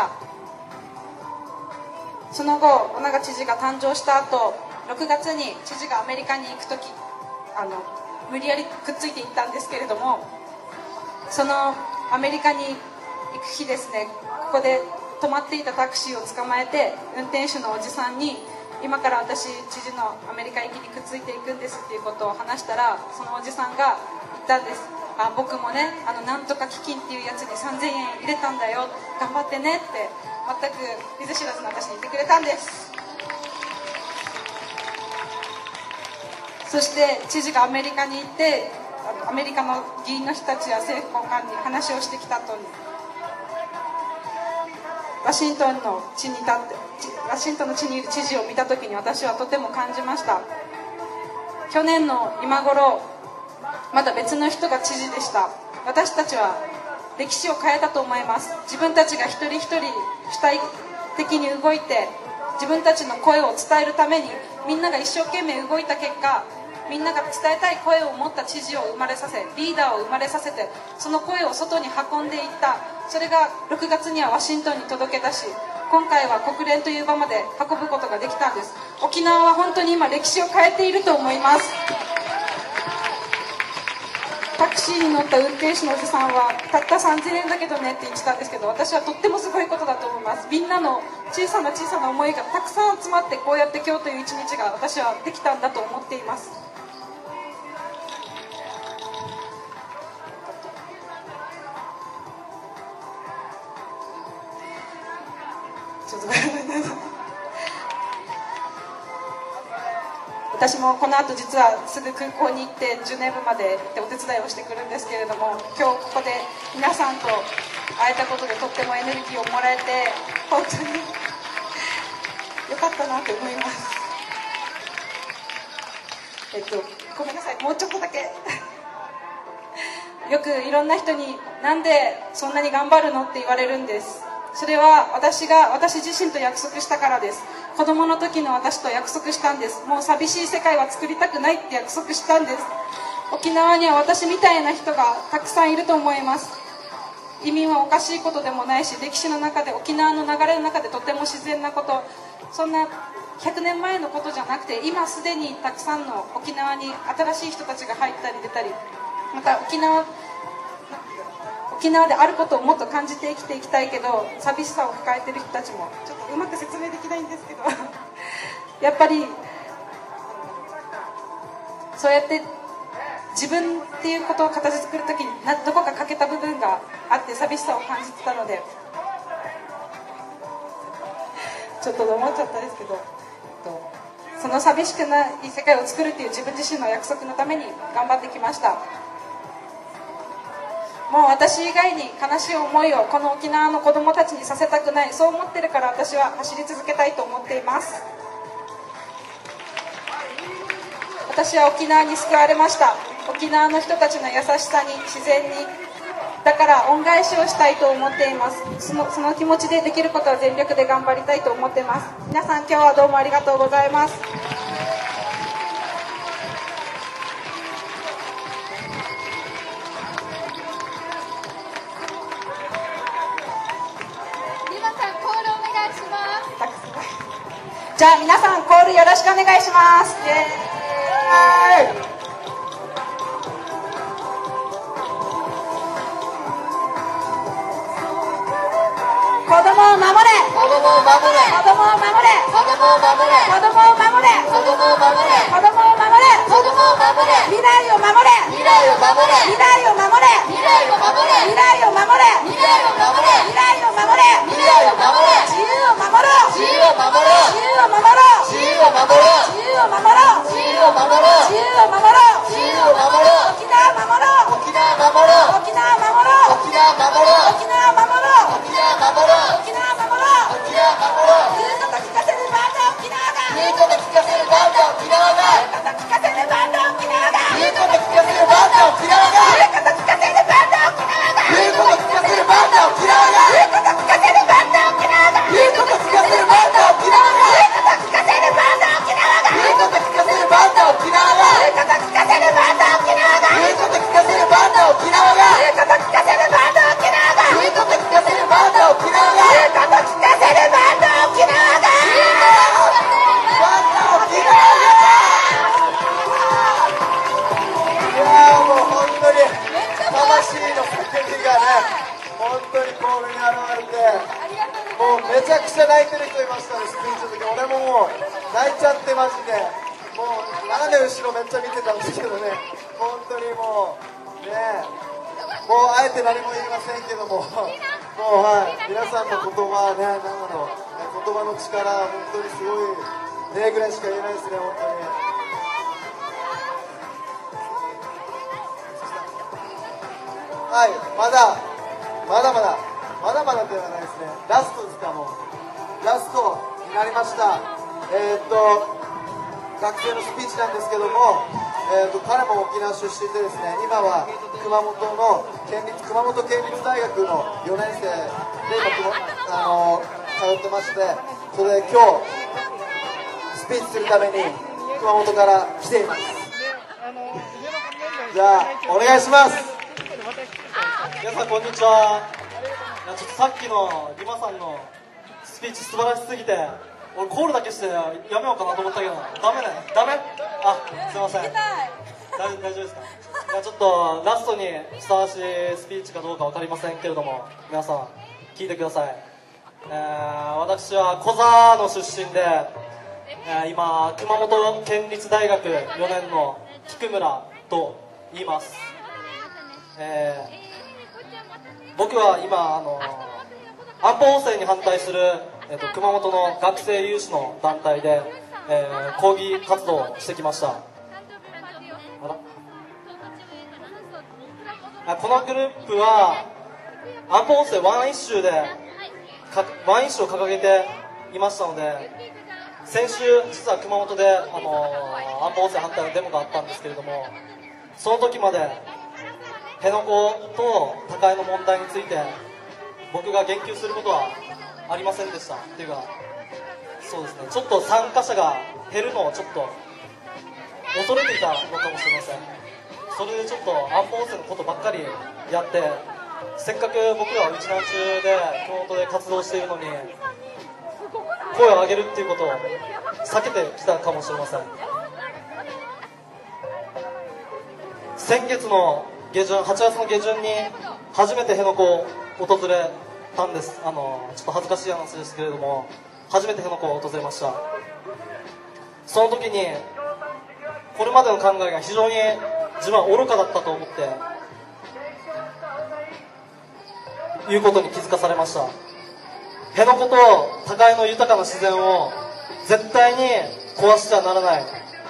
その後、尾長知事が誕生した後、ろくがつに知事がアメリカに行く時、あの無理やりくっついていったんですけれども、そのアメリカに行く日ですね、ここで止まっていたタクシーを捕まえて、運転手のおじさんに今から私知事のアメリカ行きにくっついていくんですっていうことを話したら、そのおじさんが言ったんです。あ、僕もね、あのなんとか基金っていうやつにさんぜんえん入れたんだよ、頑張ってねって全く見ず知らずの私に言ってくれたんです。そして知事がアメリカに行って、アメリカの議員の人たちや政府高官に話をしてきた後に、ワシントンの地に立ってワシントンの地にいる知事を見た時に私はとても感じました。去年の今頃、まだ別の人が知事でした。私たちは歴史を変えたと思います。自分たちが一人一人主体的に動いて、自分たちの声を伝えるためにみんなが一生懸命動いた結果、みんなが伝えたい声を持った知事を生まれさせ、リーダーを生まれさせて、その声を外に運んでいった。それがろくがつにはワシントンに届けたし、今回は国連という場まで運ぶことができたんです。沖縄は本当に今歴史を変えていると思います。タクシーに乗った運転手のおじさんはたったさんぜんえんだけどねって言ってたんですけど、私はとってもすごいことだと思います。みんなの小さな小さな思いがたくさん集まって、こうやって今日という一日が私はできたんだと思っています。ちょっと私もこの後実はすぐ空港に行ってジュネーブまで行ってお手伝いをしてくるんですけれども、今日ここで皆さんと会えたことでとってもエネルギーをもらえて本当に良かったなと思います。えっとごめんなさい、もうちょっとだけよくいろんな人になんでそんなに頑張るのって言われるんです。それは私が私自身と約束したからです。子供の時の私と約束したんです。もう寂しい世界は作りたくないって約束したんです。沖縄には私みたいな人がたくさんいると思います。移民はおかしいことでもないし、歴史の中で沖縄の流れの中でとても自然なこと、そんなひゃくねんまえのことじゃなくて、今すでにたくさんの沖縄に新しい人たちが入ったり出たり、また沖縄沖縄であることをもっと感じて生きていきたいけど、寂しさを抱えている人たちもちょっとうまく説明できないんですけどやっぱりそうやって自分っていうことを形作るときにどこか欠けた部分があって寂しさを感じてたので、ちょっと思っちゃったんですけど、その寂しくない世界を作るっていう自分自身の約束のために頑張ってきました。もう私以外に悲しい思いをこの沖縄の子どもたちにさせたくない、そう思ってるから私は走り続けたいと思っています。私は沖縄に救われました。沖縄の人たちの優しさに、自然に、だから恩返しをしたいと思っています。その、その気持ちでできることは全力で頑張りたいと思っています。皆さん今日はどうもありがとうございます。じゃあ皆さんコールよろしくお願いします。イエーイ。 子供を守れ子供を守れ子供を守れ子供を守れ子供を守れ子供を守れ子供を守れ子供を守れ未来を守れ未来を守れ未来を守れ未来を守れ未来を守れ未来を守れ未来を守れ未来を守れ自由を守ろう自由を守ろう自由を守ろう自由を守ろう自由を守ろう自由を守ろう自由を守ろう自由を守ろう沖縄守ろう沖縄守ろう沖縄守ろう沖縄守ろう沖縄守ろう沖縄守ろう沖縄守ろう沖縄守ろう言うこと聞かせるバンド沖縄が言うこと聞かせるバンド沖縄が言うこと聞かせるバンド沖縄が言うこと聞かせるバンド沖縄が言うこと聞かせるバンド沖縄が言うこと聞かせるバンド沖縄が言うこと聞かせるバンド沖縄が言うこと聞かせるバンド沖縄が言うこと聞かせるバンド沖縄が言うこと聞かせるバンド沖縄が言うこと聞かせるバンド沖縄が言うこと聞かせるバンド沖縄が言うこと聞かせるバンド沖縄が言うこと聞かせるバンド沖縄が言うこと聞かせるバンド沖縄がバンド沖縄がいやーもう本当に魂の叫びがね本当にコールに現れてもうめちゃくちゃ泣いてる人いましたねスピーチの時俺ももう泣いちゃってマジでもう斜め後ろめっちゃ見てたんですけどね本当にもうねもうあえて何も言いませんけどももうはい皆さんの言葉ねなんだろう言葉の力本当にすごいねぐらいしか言えないですね本当にはいまだまだまだまだまだではないですねラストですかもうラストになりましたえー、っと学生のスピーチなんですけども、えー、と彼も沖縄出身でですね今は熊本の県立熊本県立大学のよねん生で今あの通ってましてそれで今日スピーチするために熊本から来ていますじゃあお願いします皆さんこんにちは。いやちょっとさっきのリマさんのスピーチ素晴らしすぎて俺コールだけしてやめようかなと思ったけどダメねダメあすいません大, 大丈夫ですかいやちょっとラストにふさわしいスピーチかどうか分かりませんけれども皆さん聞いてください、えー、私はコザの出身で、えー、今熊本県立大学よねんの菊村と言います、えー、僕は今あの安保法制に反対する、えー、と熊本の学生有志の団体で、えー、抗議活動をしてきました。あらこのグループは安保法制ワンイッシュでワンイッシュを掲げていましたので先週実は熊本で、あのー、安保法制反対のデモがあったんですけれどもその時まで辺野古と高台の問題について僕が言及することはありませんでしたっていうかそうですねちょっと参加者が減るのをちょっと恐れていたのかもしれませんそれでちょっと安保法制のことばっかりやってせっかく僕らはうちなうちで熊本で活動しているのに声を上げるっていうことを避けてきたかもしれません先月の下旬はちがつの下旬に初めて辺野古を訪れたんですあのちょっと恥ずかしい話ですけれども初めて辺野古を訪れましたその時にこれまでの考えが非常に自分は愚かだったと思っていうことに気づかされました辺野古と高台の豊かな自然を絶対に壊しちゃならない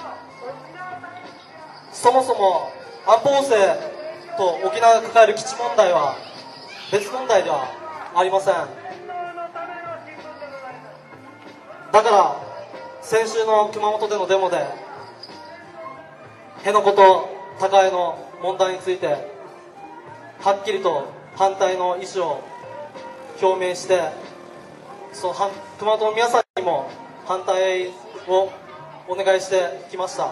そもそも安保法制と沖縄が抱える基地問題は別問題ではありませんだから先週の熊本でのデモで辺野古と高台の問題についてはっきりと反対の意思を表明してその熊本の皆さんにも反対をお願いしてきました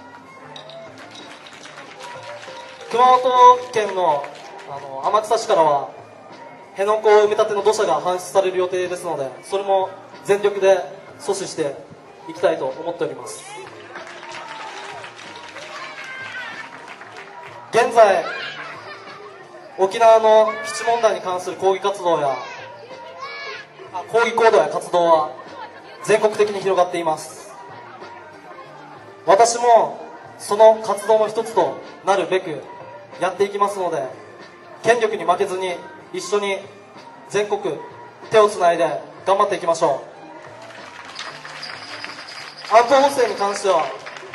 熊本県のあの天草市からは辺野古埋め立ての土砂が搬出される予定ですのでそれも全力で阻止していきたいと思っております現在沖縄の基地問題に関する抗議活動や抗議行動や活動は全国的に広がっています。私もその活動の一つとなるべくやっていきますので、権力に負けずに一緒に全国手をつないで頑張っていきましょう。安保法制に関しては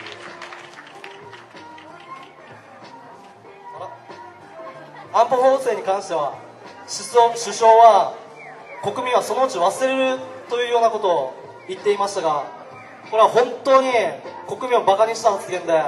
安保法制に関しては首相は国民はそのうち忘れるというようなことを言っていましたが、これは本当に国民をバカにした発言で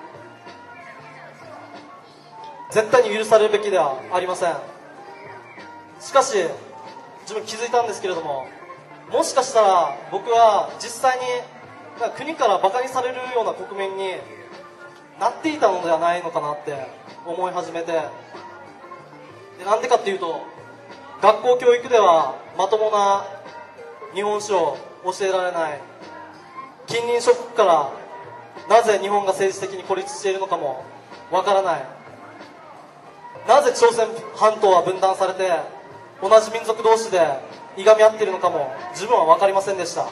絶対に許されるべきではありません。しかし自分気づいたんですけれども、もしかしたら僕は実際に国からバカにされるような国民になっていたのではないのかなって思い始めて、でなんでかっていうと、学校教育ではまともな日本史を教えられない、近隣諸国からなぜ日本が政治的に孤立しているのかもわからない、なぜ朝鮮半島は分断されて同じ民族同士でいがみ合っているのかも自分は分かりませんでした。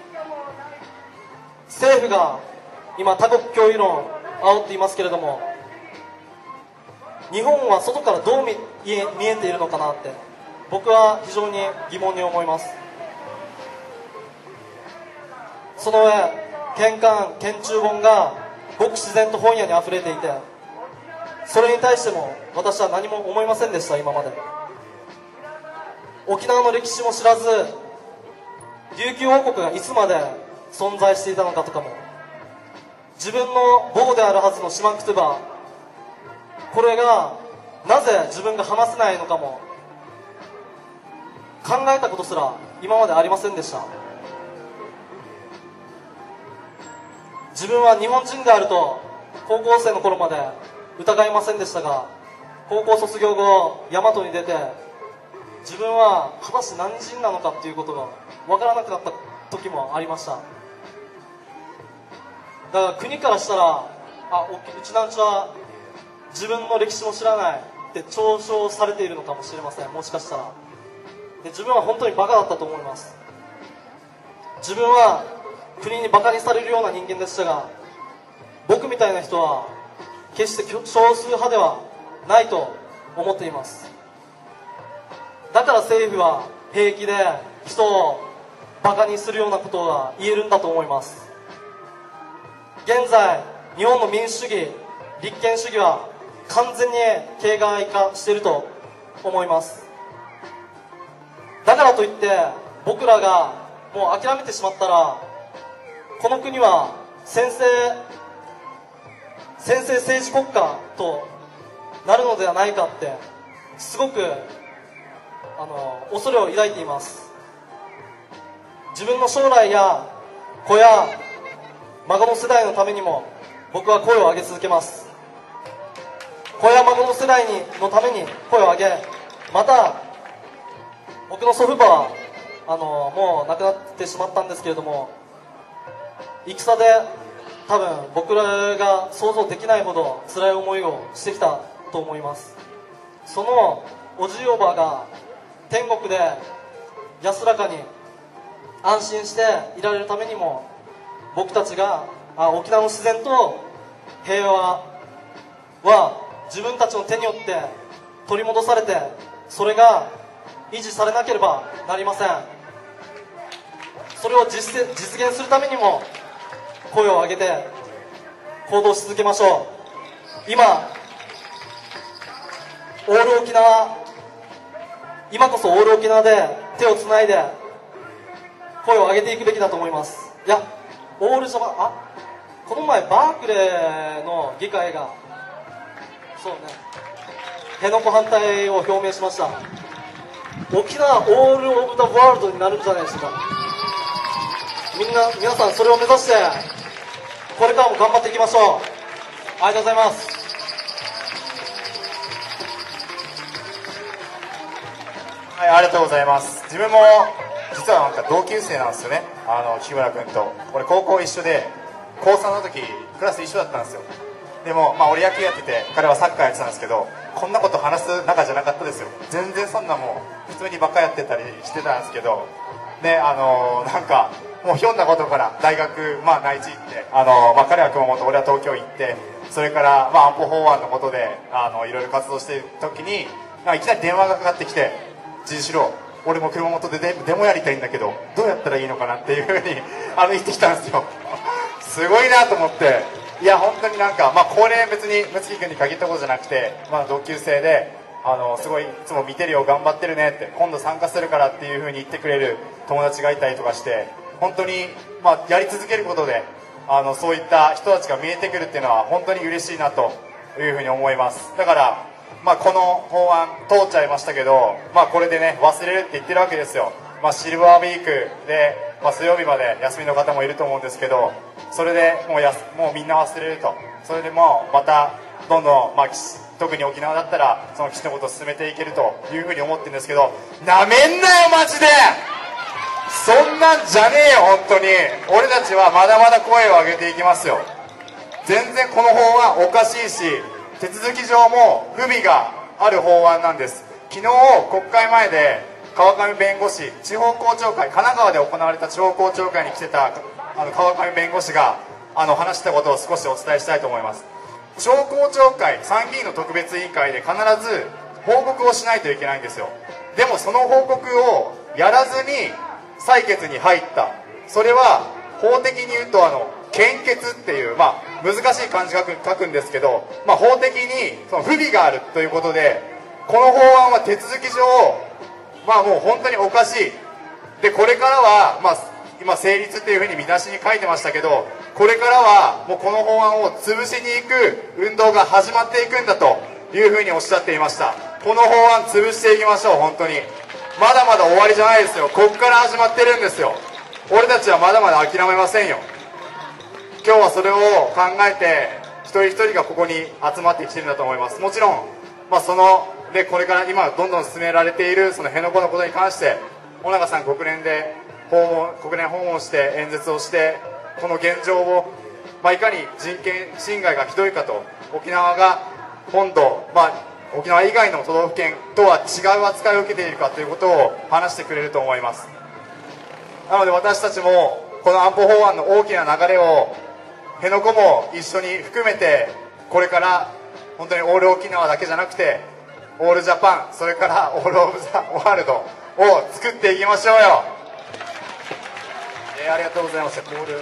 政府が今多国共有論を煽っていますけれども、日本は外からどう 見, 見えているのかなって僕は非常に疑問に思います。その上、献韓献中本がごく自然と本屋にあふれていて、それに対しても私は何も思いませんでした。今まで沖縄の歴史も知らず、琉球王国がいつまで存在していたのかとかも、自分の母語であるはずのシマンクトゥバ、これがなぜ自分が話せないのかも考えたことすら今までありませんでした。自分は日本人であると高校生の頃まで疑いませんでしたが、高校卒業後大和に出て自分は果たして何人なのかっていうことが分からなくなった時もありました。だから国からしたら、あ、うちなんちは自分の歴史も知らないって嘲笑されているのかもしれません。もしかしたらで自分は本当にバカだったと思います。自分は国にバカにされるような人間でしたが、僕みたいな人は決して少数派ではないと思っています。だから政府は平気で人をバカにするようなことが言えるんだと思います。現在日本の民主主義、立憲主義は完全に形骸化していると思います。だからといって僕らがもう諦めてしまったら、この国は専制専制政治国家となるのではないかってすごくあの恐れを抱いています。自分の将来や子や孫の世代のためにも僕は声を上げ続けます。子や孫の世代にのために声を上げ、また僕の祖父母はあのもう亡くなってしまったんですけれども、戦で多分僕らが想像できないほど辛い思いをしてきたと思います。そのおじいおばが天国で安らかに安心していられるためにも、僕たちがあ沖縄の自然と平和は自分たちの手によって取り戻されて、それが維持されなければなりません。それを 実, 実現するためにも声を上げて行動し続けましょう。今オール沖縄、今こそオール沖縄で手をつないで声を上げていくべきだと思います。いや、オールジャパン、あ、この前バークレーの議会がそうね、辺野古反対を表明しました。沖縄オールオブザワールドになるんじゃないですか。みんな皆さんそれを目指してこれからも頑張っていきましょう。ありがとうございます。 はい、ありがとうございます。自分も実はなんか同級生なんですよね。あの木村君と俺高校一緒で、高さんの時クラス一緒だったんですよ。でもまあ俺野球やってて彼はサッカーやってたんですけど、 こんなこと話す仲じゃなかったですよ。全然そんなもう普通にバカやってたりしてたんですけどね、あのー、なんかもうひょんなことから大学、まあ、内地行って、あのーまあ、彼は熊本、俺は東京行って、それから、まあ、安保法案のことであのいろいろ活動している時にいきなり電話がかかってきて、じいしろ俺も熊本でデデモやりたいんだけどどうやったらいいのかなっていうふうにあの言ってきたんですよ。すごいなと思って、いや本当になんか、まあ、これ別に睦月君に限ったことじゃなくて、まあ、同級生であのすごいいつも見てるよ、頑張ってるねって、今度参加するからっていうふうに言ってくれる友達がいたりとかして、本当に、まあ、やり続けることであのそういった人たちが見えてくるっていうのは本当に嬉しいなというふうに思います。だから、まあ、この法案通っちゃいましたけど、まあ、これでね忘れるって言ってるわけですよ。まあ、シルバーウィークで、まあ、水曜日まで休みの方もいると思うんですけど、それでもうやすもうみんな忘れると、それでもうまたどんどん、まあ、特に沖縄だったらその基地のことを進めていけるというふうに思ってるんですけど、なめんなよマジで、そんなんじゃねえよ本当に。俺たちはまだまだ声を上げていきますよ。全然この法案おかしいし、手続き上も不備がある法案なんです。昨日国会前で川上弁護士、地方公聴会、神奈川で行われた地方公聴会に来てたあの川上弁護士があの話したことを少しお伝えしたいと思います。地方公聴会、参議院の特別委員会で必ず報告をしないといけないんですよ。でもその報告をやらずに採決に入った。それは法的に言うとあの献血っていう、まあ、難しい漢字書く、書くんですけど、まあ、法的にその不備があるということで、この法案は手続き上、まあ、もう本当におかしい。でこれからは、まあ、今成立っていうふうに見出しに書いてましたけど、これからはもうこの法案を潰しに行く運動が始まっていくんだというふうにおっしゃっていました。この法案潰していきましょう。本当にまだまだ終わりじゃないですよ。ここから始まってるんですよ。俺たちはまだまだ諦めませんよ。今日はそれを考えて一人一人がここに集まってきてるんだと思います。もちろん、まあ、そのでこれから今どんどん進められているその辺野古のことに関して尾長さん国連で訪問国連訪問して演説をして、この現状を、まあ、いかに人権侵害がひどいかと、沖縄が本土、まあ、沖縄以外の都道府県とは違う扱いを受けているかということを話してくれると思います。なので私たちもこの安保法案の大きな流れを辺野古も一緒に含めて、これから本当にオール沖縄だけじゃなくてオールジャパン、それからオールオブザワールドを作っていきましょうよ。えー、ありがとうございました。コール、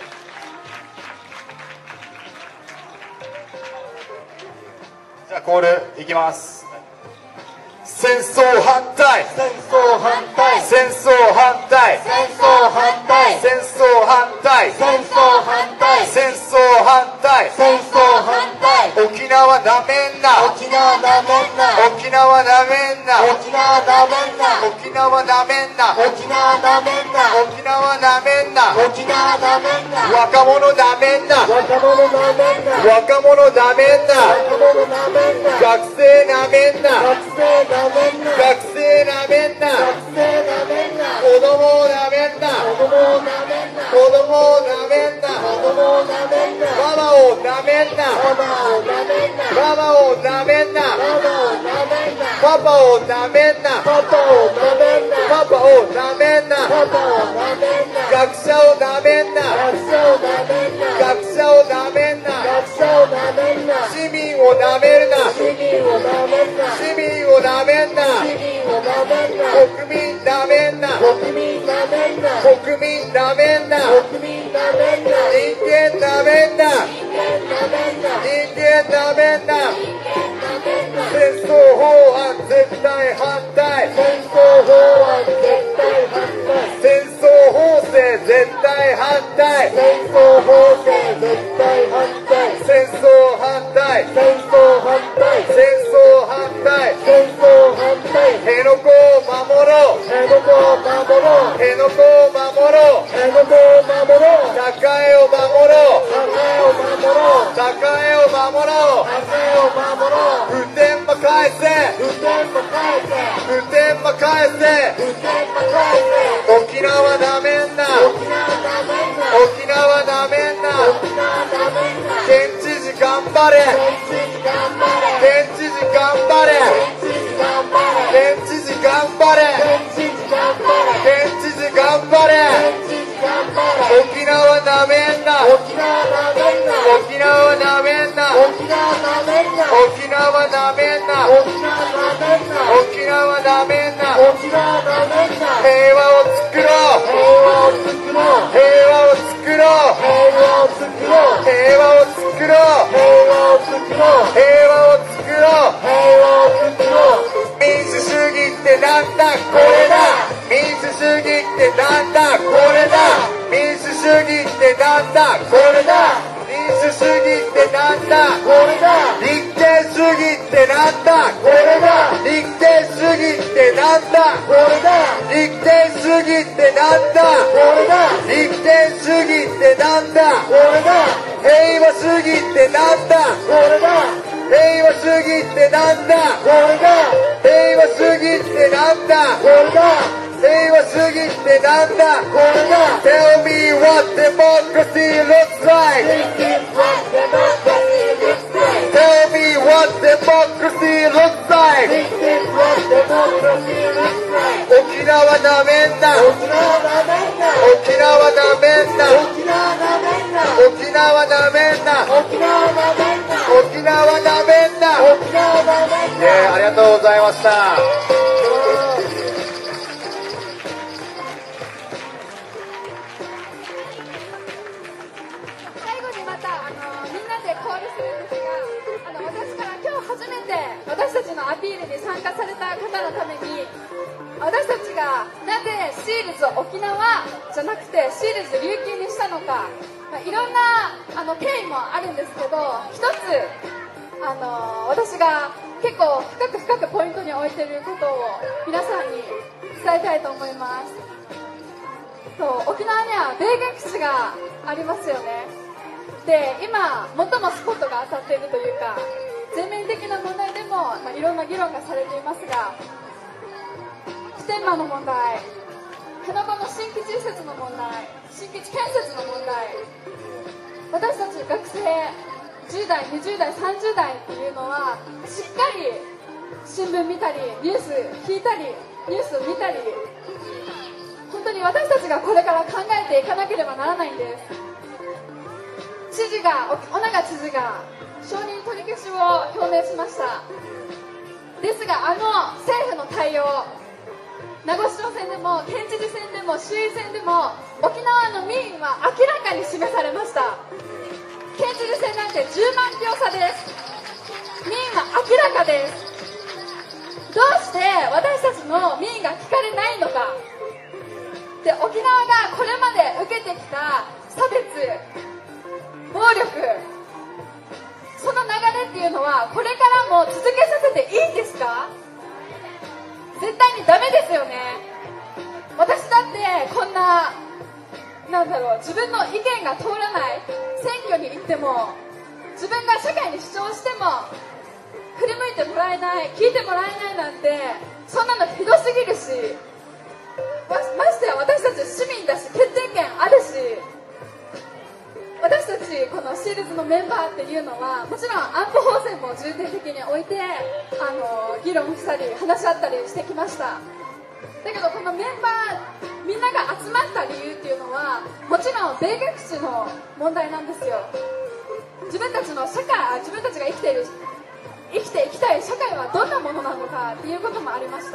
じゃあコールいきます。戦争反対、戦争反対、戦争反対、戦争反対、戦争反対、戦争反対、戦争反対、戦争反対、沖縄なめんな、沖縄なめんな、沖縄なめんな、沖縄なめんな、沖縄なめんな、沖縄なめんな、沖縄なめんな、沖縄なめんな、若者なめんな、若者なめんな、若者なめんな、若者なめんな、学生なめんな、学生なめんな、学生なめんな、学生なめんな、子供をなめんな、子供をなめんな、子供をなめんな、子供をなめんな、ママをなめんな、ママをなめんな、ママをなめんな、ママをなめんな、パパをなめんな、パパをなめんな、パパをなめんな、パパをなめんな、学者をなめんな、学者をなめんな、学者をなめんな、学者をなめんな、市民をなめるな、市民をなめんな、市民をなめんな、市民をなめんな、国民なめんな、国民なめんな、国民なめんな、国民なめんな、人間なめんな、人間なめんな、人間なめんな、戦争法案絶対反対、戦争法案絶対反対、戦争法制絶対反対、戦争法制絶対反対、戦争反対、戦争反対、戦争反対、戦争反対、辺野古を守ろう、辺野古を守ろう、辺野古を守ろう、辺野古を守ろう、栄を守ろう、栄を守ろう、栄を守ろう、栄を守ろう、普天間返せ、普天間返せ、普天間返せ、普天間返せ、沖縄なめんな、沖縄なめんな、沖縄なめんな、沖縄なめんな、県知事頑張れ、県知事頑張れ、県知事頑沖縄なめんな沖縄なめんな平和を作ろう平和を作ろう平和を作ろう平和を作ろう民主主義ってなんだこれだ民主主義ってなんだこれだ民主主義ってなんだこれだ民主主義ってなんだこれだ立憲主義ってなんだこれだ立憲主義ってなんだこれだ立憲主義ってなんだこれだ立憲主義ってなんだこれだ平和主義ってなんだこれだ平和主義ってなんだこれだ平和主義ってなんだこれだ平和主義ってなんだこれだ Tell me what democracy looks like Tell me what democracy looks like 沖縄なめんな沖縄なめんな沖縄なめんな沖縄なめんなえー、ありがとうございました。 私たちのアピールに参加された方のために私たちがなぜシールズ沖縄じゃなくてシールズ琉球にしたのか、まあ、いろんなあの経緯もあるんですけど一つあの私が結構深く深くポイントに置いていることを皆さんに伝えたいと思います。そう沖縄には米軍基地がありますよね。で今最もスポットが当たっているというか全面的な問題でも、まあ、いろんな議論がされていますが普天間の問題辺野古の新基地移設の問題新基地建設の問題私たち学生じゅう代にじゅう代さんじゅう代っていうのはしっかり新聞見たりニュース聞いたりニュースを見たり本当に私たちがこれから考えていかなければならないんです。知事が尾長知事が承認取り消しを表明しました。ですがあの政府の対応名護市長選でも県知事選でも衆院選でも沖縄の民意は明らかに示されました。県知事選なんてじゅうまんひょう差です。民意は明らかです。どうして私たちの民意が聞かれないのかで沖縄がこれまで受けてきた差別暴力その流れっていうのはこれからも続けさせていいんですか？絶対にダメですよね。私だってこんななんだろう自分の意見が通らない選挙に行っても自分が社会に主張しても振り向いてもらえない聞いてもらえないなんてそんなのひどすぎるし ま, ましてや私たち市民だし決定権あるし私たちこのシールズのメンバーっていうのはもちろん安保法制も重点的に置いてあの議論したり話し合ったりしてきました。だけどこのメンバーみんなが集まった理由っていうのはもちろん米軍基地の問題なんですよ。自分たちの社会自分たちが生きている生きていきたい社会はどんなものなのかっていうこともありました。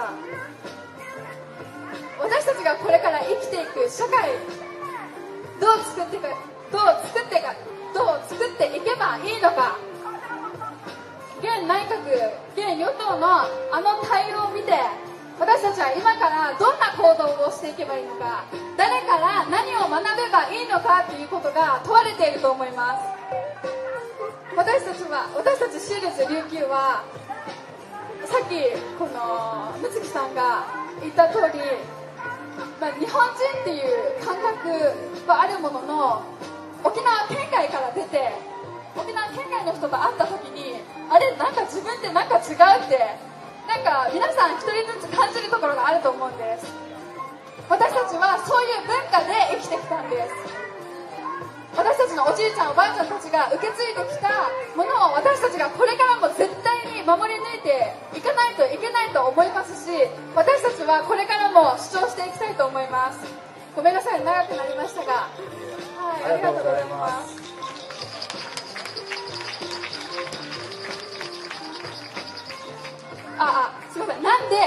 私たちがこれから生きていく社会どう作っていくどう作ってかどう作っていけばいいのか現内閣現与党のあの対応を見て私たちは今からどんな行動をしていけばいいのか誰から何を学べばいいのかということが問われていると思います。私たちは私たちシールズ琉球はさっきこのむつきさんが言った通り、まあ、日本人っていう感覚はあるものの沖縄県外から出て沖縄県外の人と会った時にあれなんか自分ってなんか違うってなんか皆さん一人ずつ感じるところがあると思うんです。私たちはそういう文化で生きてきたんです。私たちのおじいちゃんおばあちゃんたちが受け継いできたものを私たちがこれからも絶対に守り抜いていかないといけないと思いますし私たちはこれからも主張していきたいと思います。ごめんなさい長くなりましたが、はい、ありがとうございます。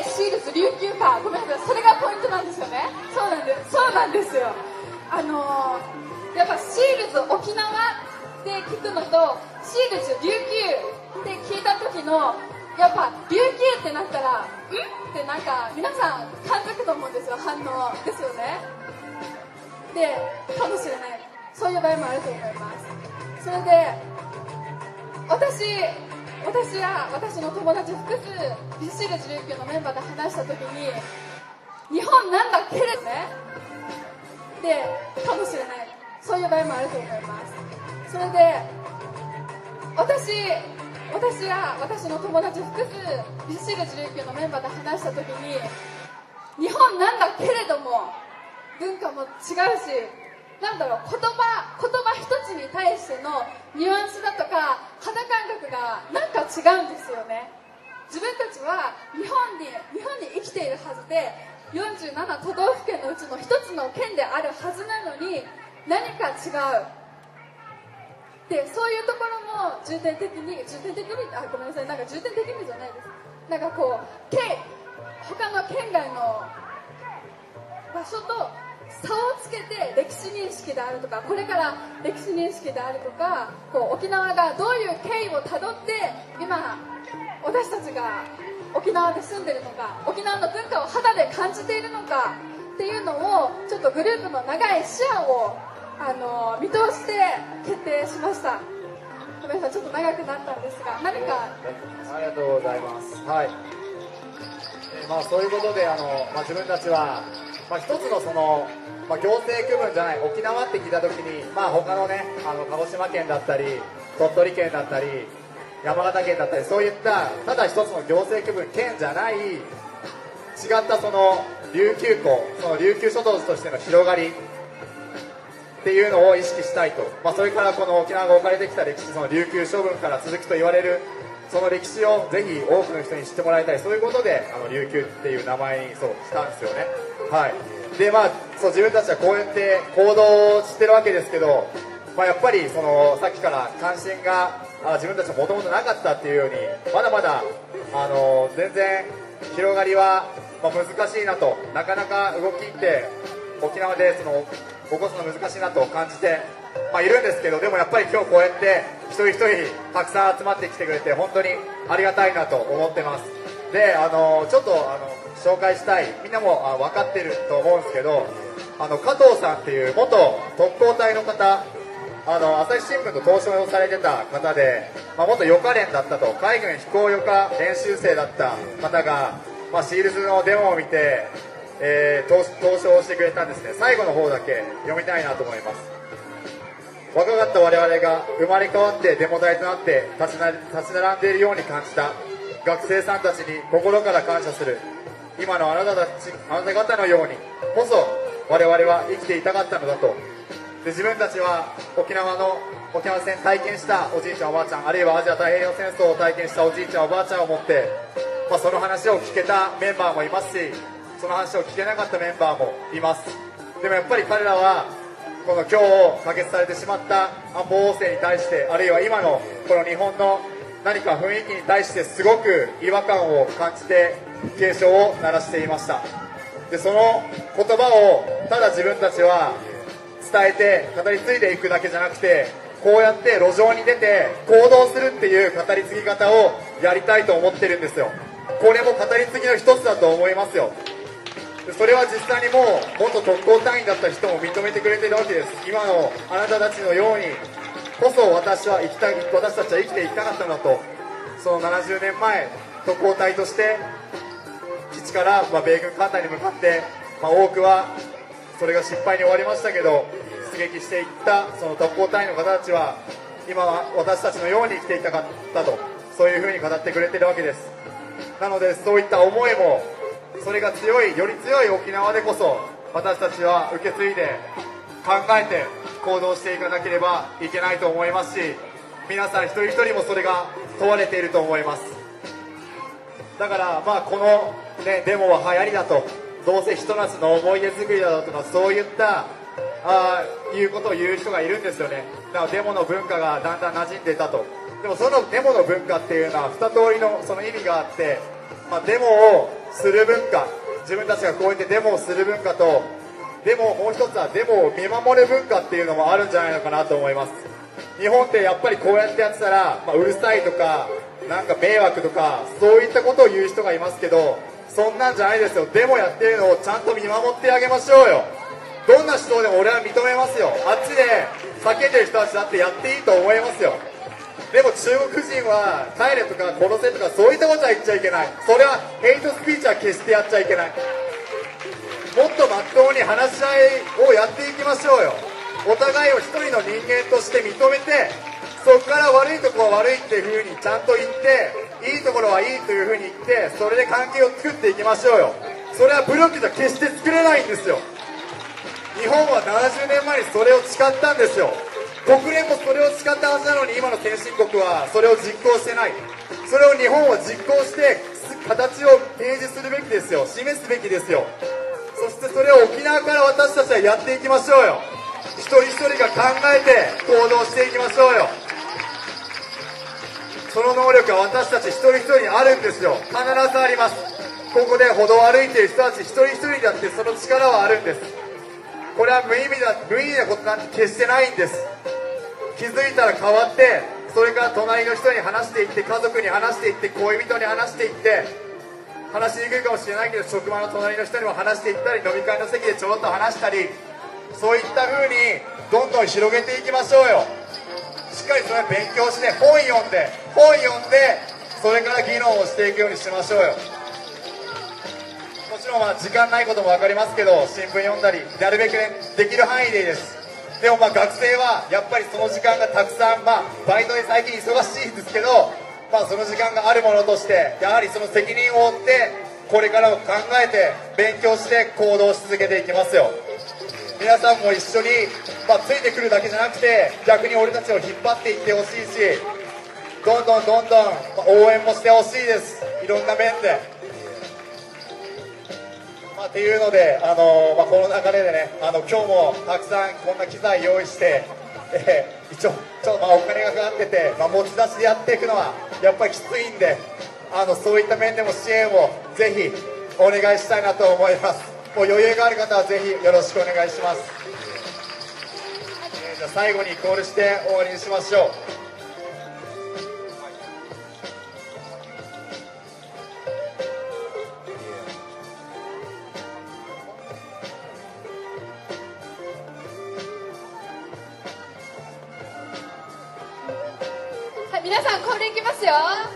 シールズ琉球か、ごめんなさい、それがポイントなんですよね。そうなんです、そうなんですよ。あのー、やっぱシールズ沖縄って聞くのとシールズ琉球って聞いた時のやっぱ琉球ってなったらんってなんか皆さん感づくと思うんですよ、反応ですよね。でかもしれない、そういう場合もあると思います。それで私私や私の友達複数シールズ琉球のメンバーで話した時に日本なんだけれどねでかもしれない、そういう場合もあると思います。それで私私や私の友達複数シールズ琉球のメンバーで話した時に日本なんだけれども文化も違うし、なんだろう、言葉言葉一つに対してのニュアンスだとか肌感覚がなんか違うんですよね。自分たちは日本に日本に生きているはずでよんじゅうなな都道府県のうちの一つの県であるはずなのに何か違う。でそういうところも重点的に重点的にあごめんなさいなんか重点的にじゃないです。なんかこう県他の県外の場所と差をつけて歴史認識であるとかこれから歴史認識であるとかこう沖縄がどういう経緯をたどって今私たちが沖縄で住んでるのか沖縄の文化を肌で感じているのかっていうのをちょっとグループの長い視野をあの見通して決定しました。ごめんなさいちょっと長くなったんですが何かありがとうございます。はい、えーまあ、そういうことであの、まあ、自分たちは、まあ、一つのその、まあ、行政区分じゃない沖縄って聞いた時に、まあ、他のねあの鹿児島県だったり鳥取県だったり山形県だったりそういったただ一つの行政区分県じゃない違ったその琉球港その琉球諸島としての広がりっていうのを意識したいと、まあ、それからこの沖縄が置かれてきた歴史その琉球処分から続くと言われるその歴史をぜひ多くの人に知ってもらいたいそういうことであの琉球っていう名前にそうしたんですよね。はいでまあそう自分たちはこうやって行動してるわけですけど、まあ、やっぱりそのさっきから関心があ自分たちはもともとなかったっていうようにまだまだあの全然広がりは、まあ、難しいなとなかなか動きって沖縄でその起こすの難しいなと感じて、まあ、いるんですけどでもやっぱり今日こうやって一人一人たくさん集まってきてくれて本当にありがたいなと思ってます。であのちょっとあの紹介したいみんなもあ分かってると思うんですけどあの加藤さんっていう元特攻隊の方あの朝日新聞と投書をされてた方で、まあ、元予科連だったと海軍飛行予科練習生だった方が、まあ、シールズのデモを見てえー、投書をしてくれたんですね。最後の方だけ読みたいなと思います。若かった我々が生まれ変わってデモ隊となって立ちな立ち並んでいるように感じた学生さんたちに心から感謝する。今のあなたたちあなた方のようにこそ我々は生きていたかったのだと。で自分たちは沖縄の沖縄戦体験したおじいちゃんおばあちゃんあるいはアジア太平洋戦争を体験したおじいちゃんおばあちゃんを持って、まあ、その話を聞けたメンバーもいますしその話を聞けなかったメンバーもいます。でもやっぱり彼らはこの今日可決されてしまった安保法制に対してあるいは今のこの日本の何か雰囲気に対してすごく違和感を感じて警鐘を鳴らしていました。でその言葉をただ自分たちは伝えて語り継いでいくだけじゃなくてこうやって路上に出て行動するっていう語り継ぎ方をやりたいと思ってるんですよ。これも語り継ぎの一つだと思いますよ。それは実際にもう元特攻隊員だった人も認めてくれているわけです。今のあなたたちのようにこそ私は生きた私たちは生きていきたかったのだとそのななじゅうねんまえ特攻隊として基地から、まあ、米軍艦隊に向かって、まあ、多くはそれが失敗に終わりましたけど出撃していったその特攻隊員の方たちは今は私たちのように生きていきたかったとそういうふうに語ってくれているわけです。なのでそういった思いもそれが強いより強い沖縄でこそ私たちは受け継いで考えて行動していかなければいけないと思いますし皆さん一人一人もそれが問われていると思います。だからまあこの、ね、デモは流行りだとどうせひと夏の思い出作りだとかそういったあいうことを言う人がいるんですよね。だからデモの文化がだんだん馴染んでいたと。でもそのデモの文化っていうのは二通りのその意味があって、まあ、デモをする文化、自分たちがこうやってデモをする文化と、でももう一つはデモを見守る文化っていうのもあるんじゃないのかなと思います。日本ってやっぱりこうやってやってたら、まあ、うるさいとかなんか迷惑とかそういったことを言う人がいますけど、そんなんじゃないですよ。デモやってるのをちゃんと見守ってあげましょうよ。どんな人でも俺は認めますよ。あっちで叫んでる人たちだってやっていいと思いますよ。でも中国人は帰れとか殺せとかそういったことは言っちゃいけない。それはヘイトスピーチは決してやっちゃいけない。もっとまっとうに話し合いをやっていきましょうよ。お互いを一人の人間として認めて、そこから悪いところは悪いっていう風にちゃんと言って、いいところはいいという風に言って、それで関係を作っていきましょうよ。それは武力じゃ決して作れないんですよ。日本はななじゅうねんまえにそれを誓ったんですよ。国連もそれを誓ったはずなのに、今の先進国はそれを実行してない。それを日本は実行して形を提示するべきですよ。示すべきですよ。そしてそれを沖縄から私たちはやっていきましょうよ。一人一人が考えて行動していきましょうよ。その能力は私たち一人一人にあるんですよ。必ずあります。ここで歩道を歩いている人たち一人一人だってその力はあるんです。これは無意味だ、無意味なことなんて決してないんです。気づいたら変わって、それから隣の人に話していって、家族に話していって、恋人に話していって、話しにくいかもしれないけど職場の隣の人にも話していったり、飲み会の席でちょろっと話したり、そういった風にどんどん広げていきましょうよ。しっかりそれ勉強して、本読んで本読んでそれから議論をしていくようにしましょうよ。もちろんまあ時間ないことも分かりますけど、新聞読んだりなるべくね、できる範囲でいいです。でもまあ学生はやっぱりその時間がたくさん、まあバイトで最近忙しいんですけど、まあその時間があるものとしてやはりその責任を負ってこれからも考えて勉強して行動し続けていきますよ。皆さんも一緒に、まあ、ついてくるだけじゃなくて逆に俺たちを引っ張っていってほしいし、どんどんどんどん、まあ、応援もしてほしいです。いろんな面で、まあ、っていうので、あのーまあ、この流れでね、あの今日もたくさんこんな機材用意して、えー、一応ちょっとまあお金がかかってて、まあ、持ち出しでやっていくのはやっぱりきついんで、あのそういった面でも支援をぜひお願いしたいなと思います。もう余裕がある方はぜひよろしくお願いします。えー、じゃあ最後にコールして終わりにしましょう。 はい、皆さんコールいきますよ。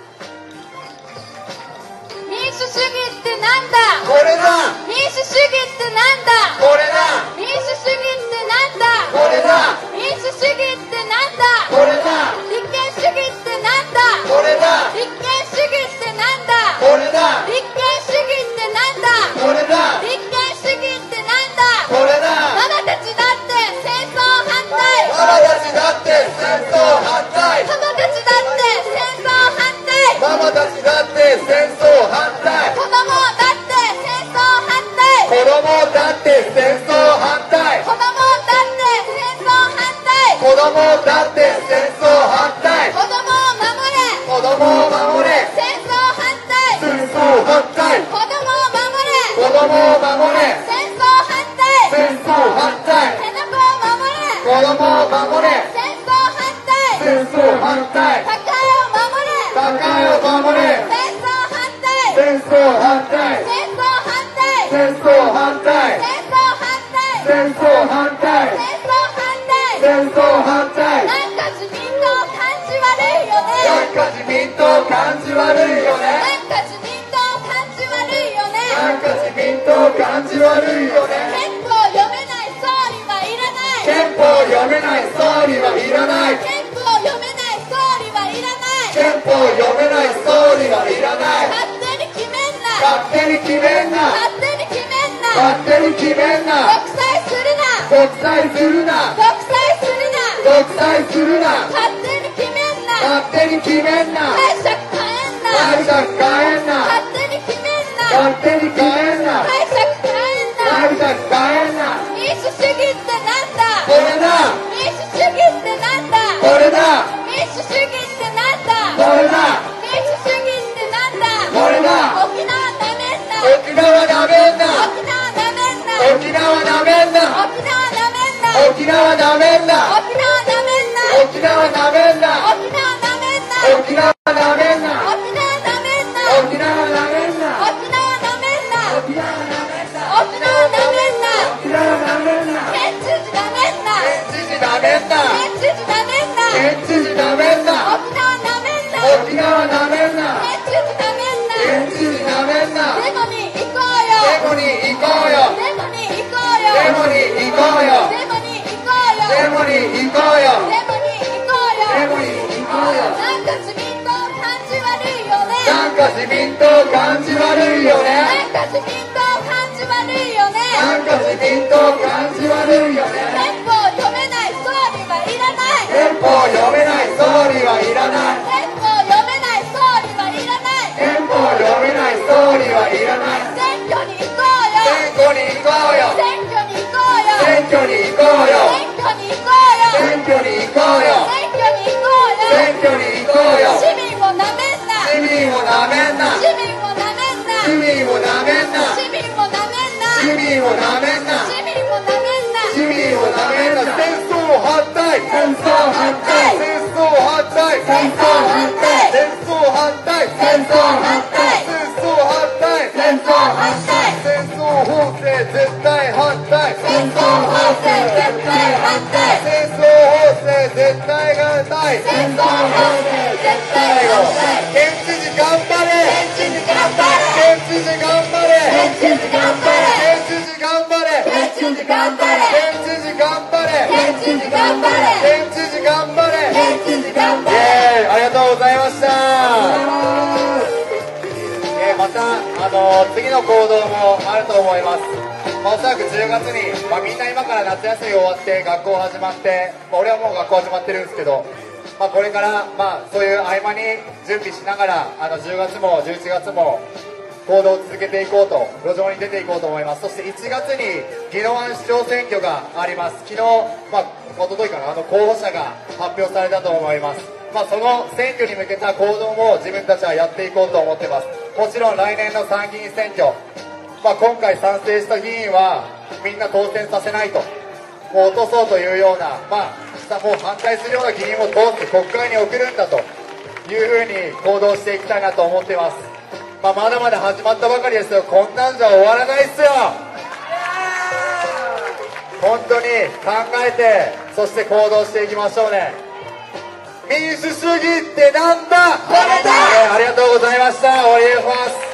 民主主義ってなんだ。 これだ。 民主主義ってなんだ。 これだ。 民主主義ってなんだ。 これだ。 民主主義ってなんだ。 これだ。 立憲主義ってなんだ。 これだ。 立憲主義ってなんだ。 これだ。 立憲主義ってなんだ。 これだ。 立憲主義ってなんだ。 これだ。 ママたちだって戦争反対。 ママたちだって戦争反対。 ママたちだって戦争反対。 ママたちだって戦争反対。 子供だって戦争反対。 子供だって戦争反対。 子供だって戦争反対。 子供だって戦争反対。 子供を守れ。 子供を守れ。 戦争反対。 戦争反対。 子供を守れ。 子供を守れ。 戦争反対。 戦争反対。 辺野古を守れ。 子供を守れ。 戦争反対。 戦争反対。 高を守れ。 高を守れ。 戦争反対。 戦争反対。 戦争反対。 戦争反対。 戦争反対。 戦争反対。 戦争反対。 戦争反対。 なんか自民党感じ悪いよね。 なんか自民党感じ悪いよね。 なんか自民党感じ悪いよね。 なんか自民党感じ悪いよね。 憲法読めない総理はいらない。 憲法読めない総理はいらない。 憲法読めない総理はいらない。 憲法読めない総理はいらない。 勝手に決めんな。 勝手に決めんな。 勝手に決めんな。 勝手に決めんな。 独裁するな。 独裁するな。 独裁するな。 独裁するな。 勝手に決めんな。 勝手に決めんな。 解釈変えんな。 解釈変えんな。 勝手に決めんな。 勝手に変えんな。 解釈変えんな。 解釈変えんな。 民主主義ってなんだ。 これだ。 民主主義ってなんだ。 これだ。 民主主義ってなんだ。 これだ。 民主主義ってなんだ。 これだ。 沖縄なめんな。 沖縄なめんな沖縄なめんな沖縄なめんな沖縄なめんな沖縄なめんな沖縄なめんな沖縄なめんな沖縄なめんな沖縄なめんな県知事なめんな県知事なめんな県知事なめんな県知事なめんな沖縄なめんな沖縄なめんな県知事なめんな県知事なめんなデモに行こうよデモに行こうよデモに行こうよデモに行こうよデモに行こうよデモに行こうよデモに行こうよデモに行こうよなんか自民党感じ悪いよねなんか自民党感じ悪いよねなんか自民党感じ悪いよねなんか自民党感じ悪いよね憲法読めない総理はいらない憲法読めない総理はいらない憲法読めない総理はいらない憲法読めない総理はいらない選挙に行こうよ選挙に行こうよ選挙に行こうよ選挙に行こうよ選挙に行こうよ選挙に行こうよ選挙に行こうよ選挙に行こうよ市民をなめんな市民をなめんな市民をなめんな市民をなめんな市民をなめんな市民をなめんな市民をなめんな市民をなめんな戦争反対戦争反対戦争反対戦争反対戦争反対戦争反対戦争反対戦争反対戦争法制絶対反対戦争法制絶対反対戦争法制絶対反対戦争法制絶対反対県知事頑張れ県知事頑張れ県知事頑張れ県知事頑張れ県知事頑張れ県知事頑張れ県知事頑張れ県知事頑張れ県知事頑張れ県知事頑張れイエーイありがとうございましたえーまたあのー次の行動もあると思います。まあ、おそらくじゅうがつに、まあ、みんな今から夏休み終わって学校始まって、まあ、俺はもう学校始まってるんですけど、まあ、これから、まあ、そういう合間に準備しながらあのじゅうがつもじゅういちがつも行動を続けていこうと路上に出ていこうと思います。そしていちがつに宜野湾市長選挙があります。昨日、まあ、一昨日かなあの候補者が発表されたと思います。まあ、その選挙に向けた行動も自分たちはやっていこうと思ってます。もちろん来年の参議院選挙、まあ、今回賛成した議員はみんな当選させないと、もう落とそうというような、まあ、もう反対するような議員を通って国会に送るんだというふうに行動していきたいなと思っています。まあ、まだまだ始まったばかりですよ。こんなんじゃ終わらないっすよ。本当に考えて、そして行動していきましょうね。民主主義ってなんだ。これだ。ありがとうございました。終わります。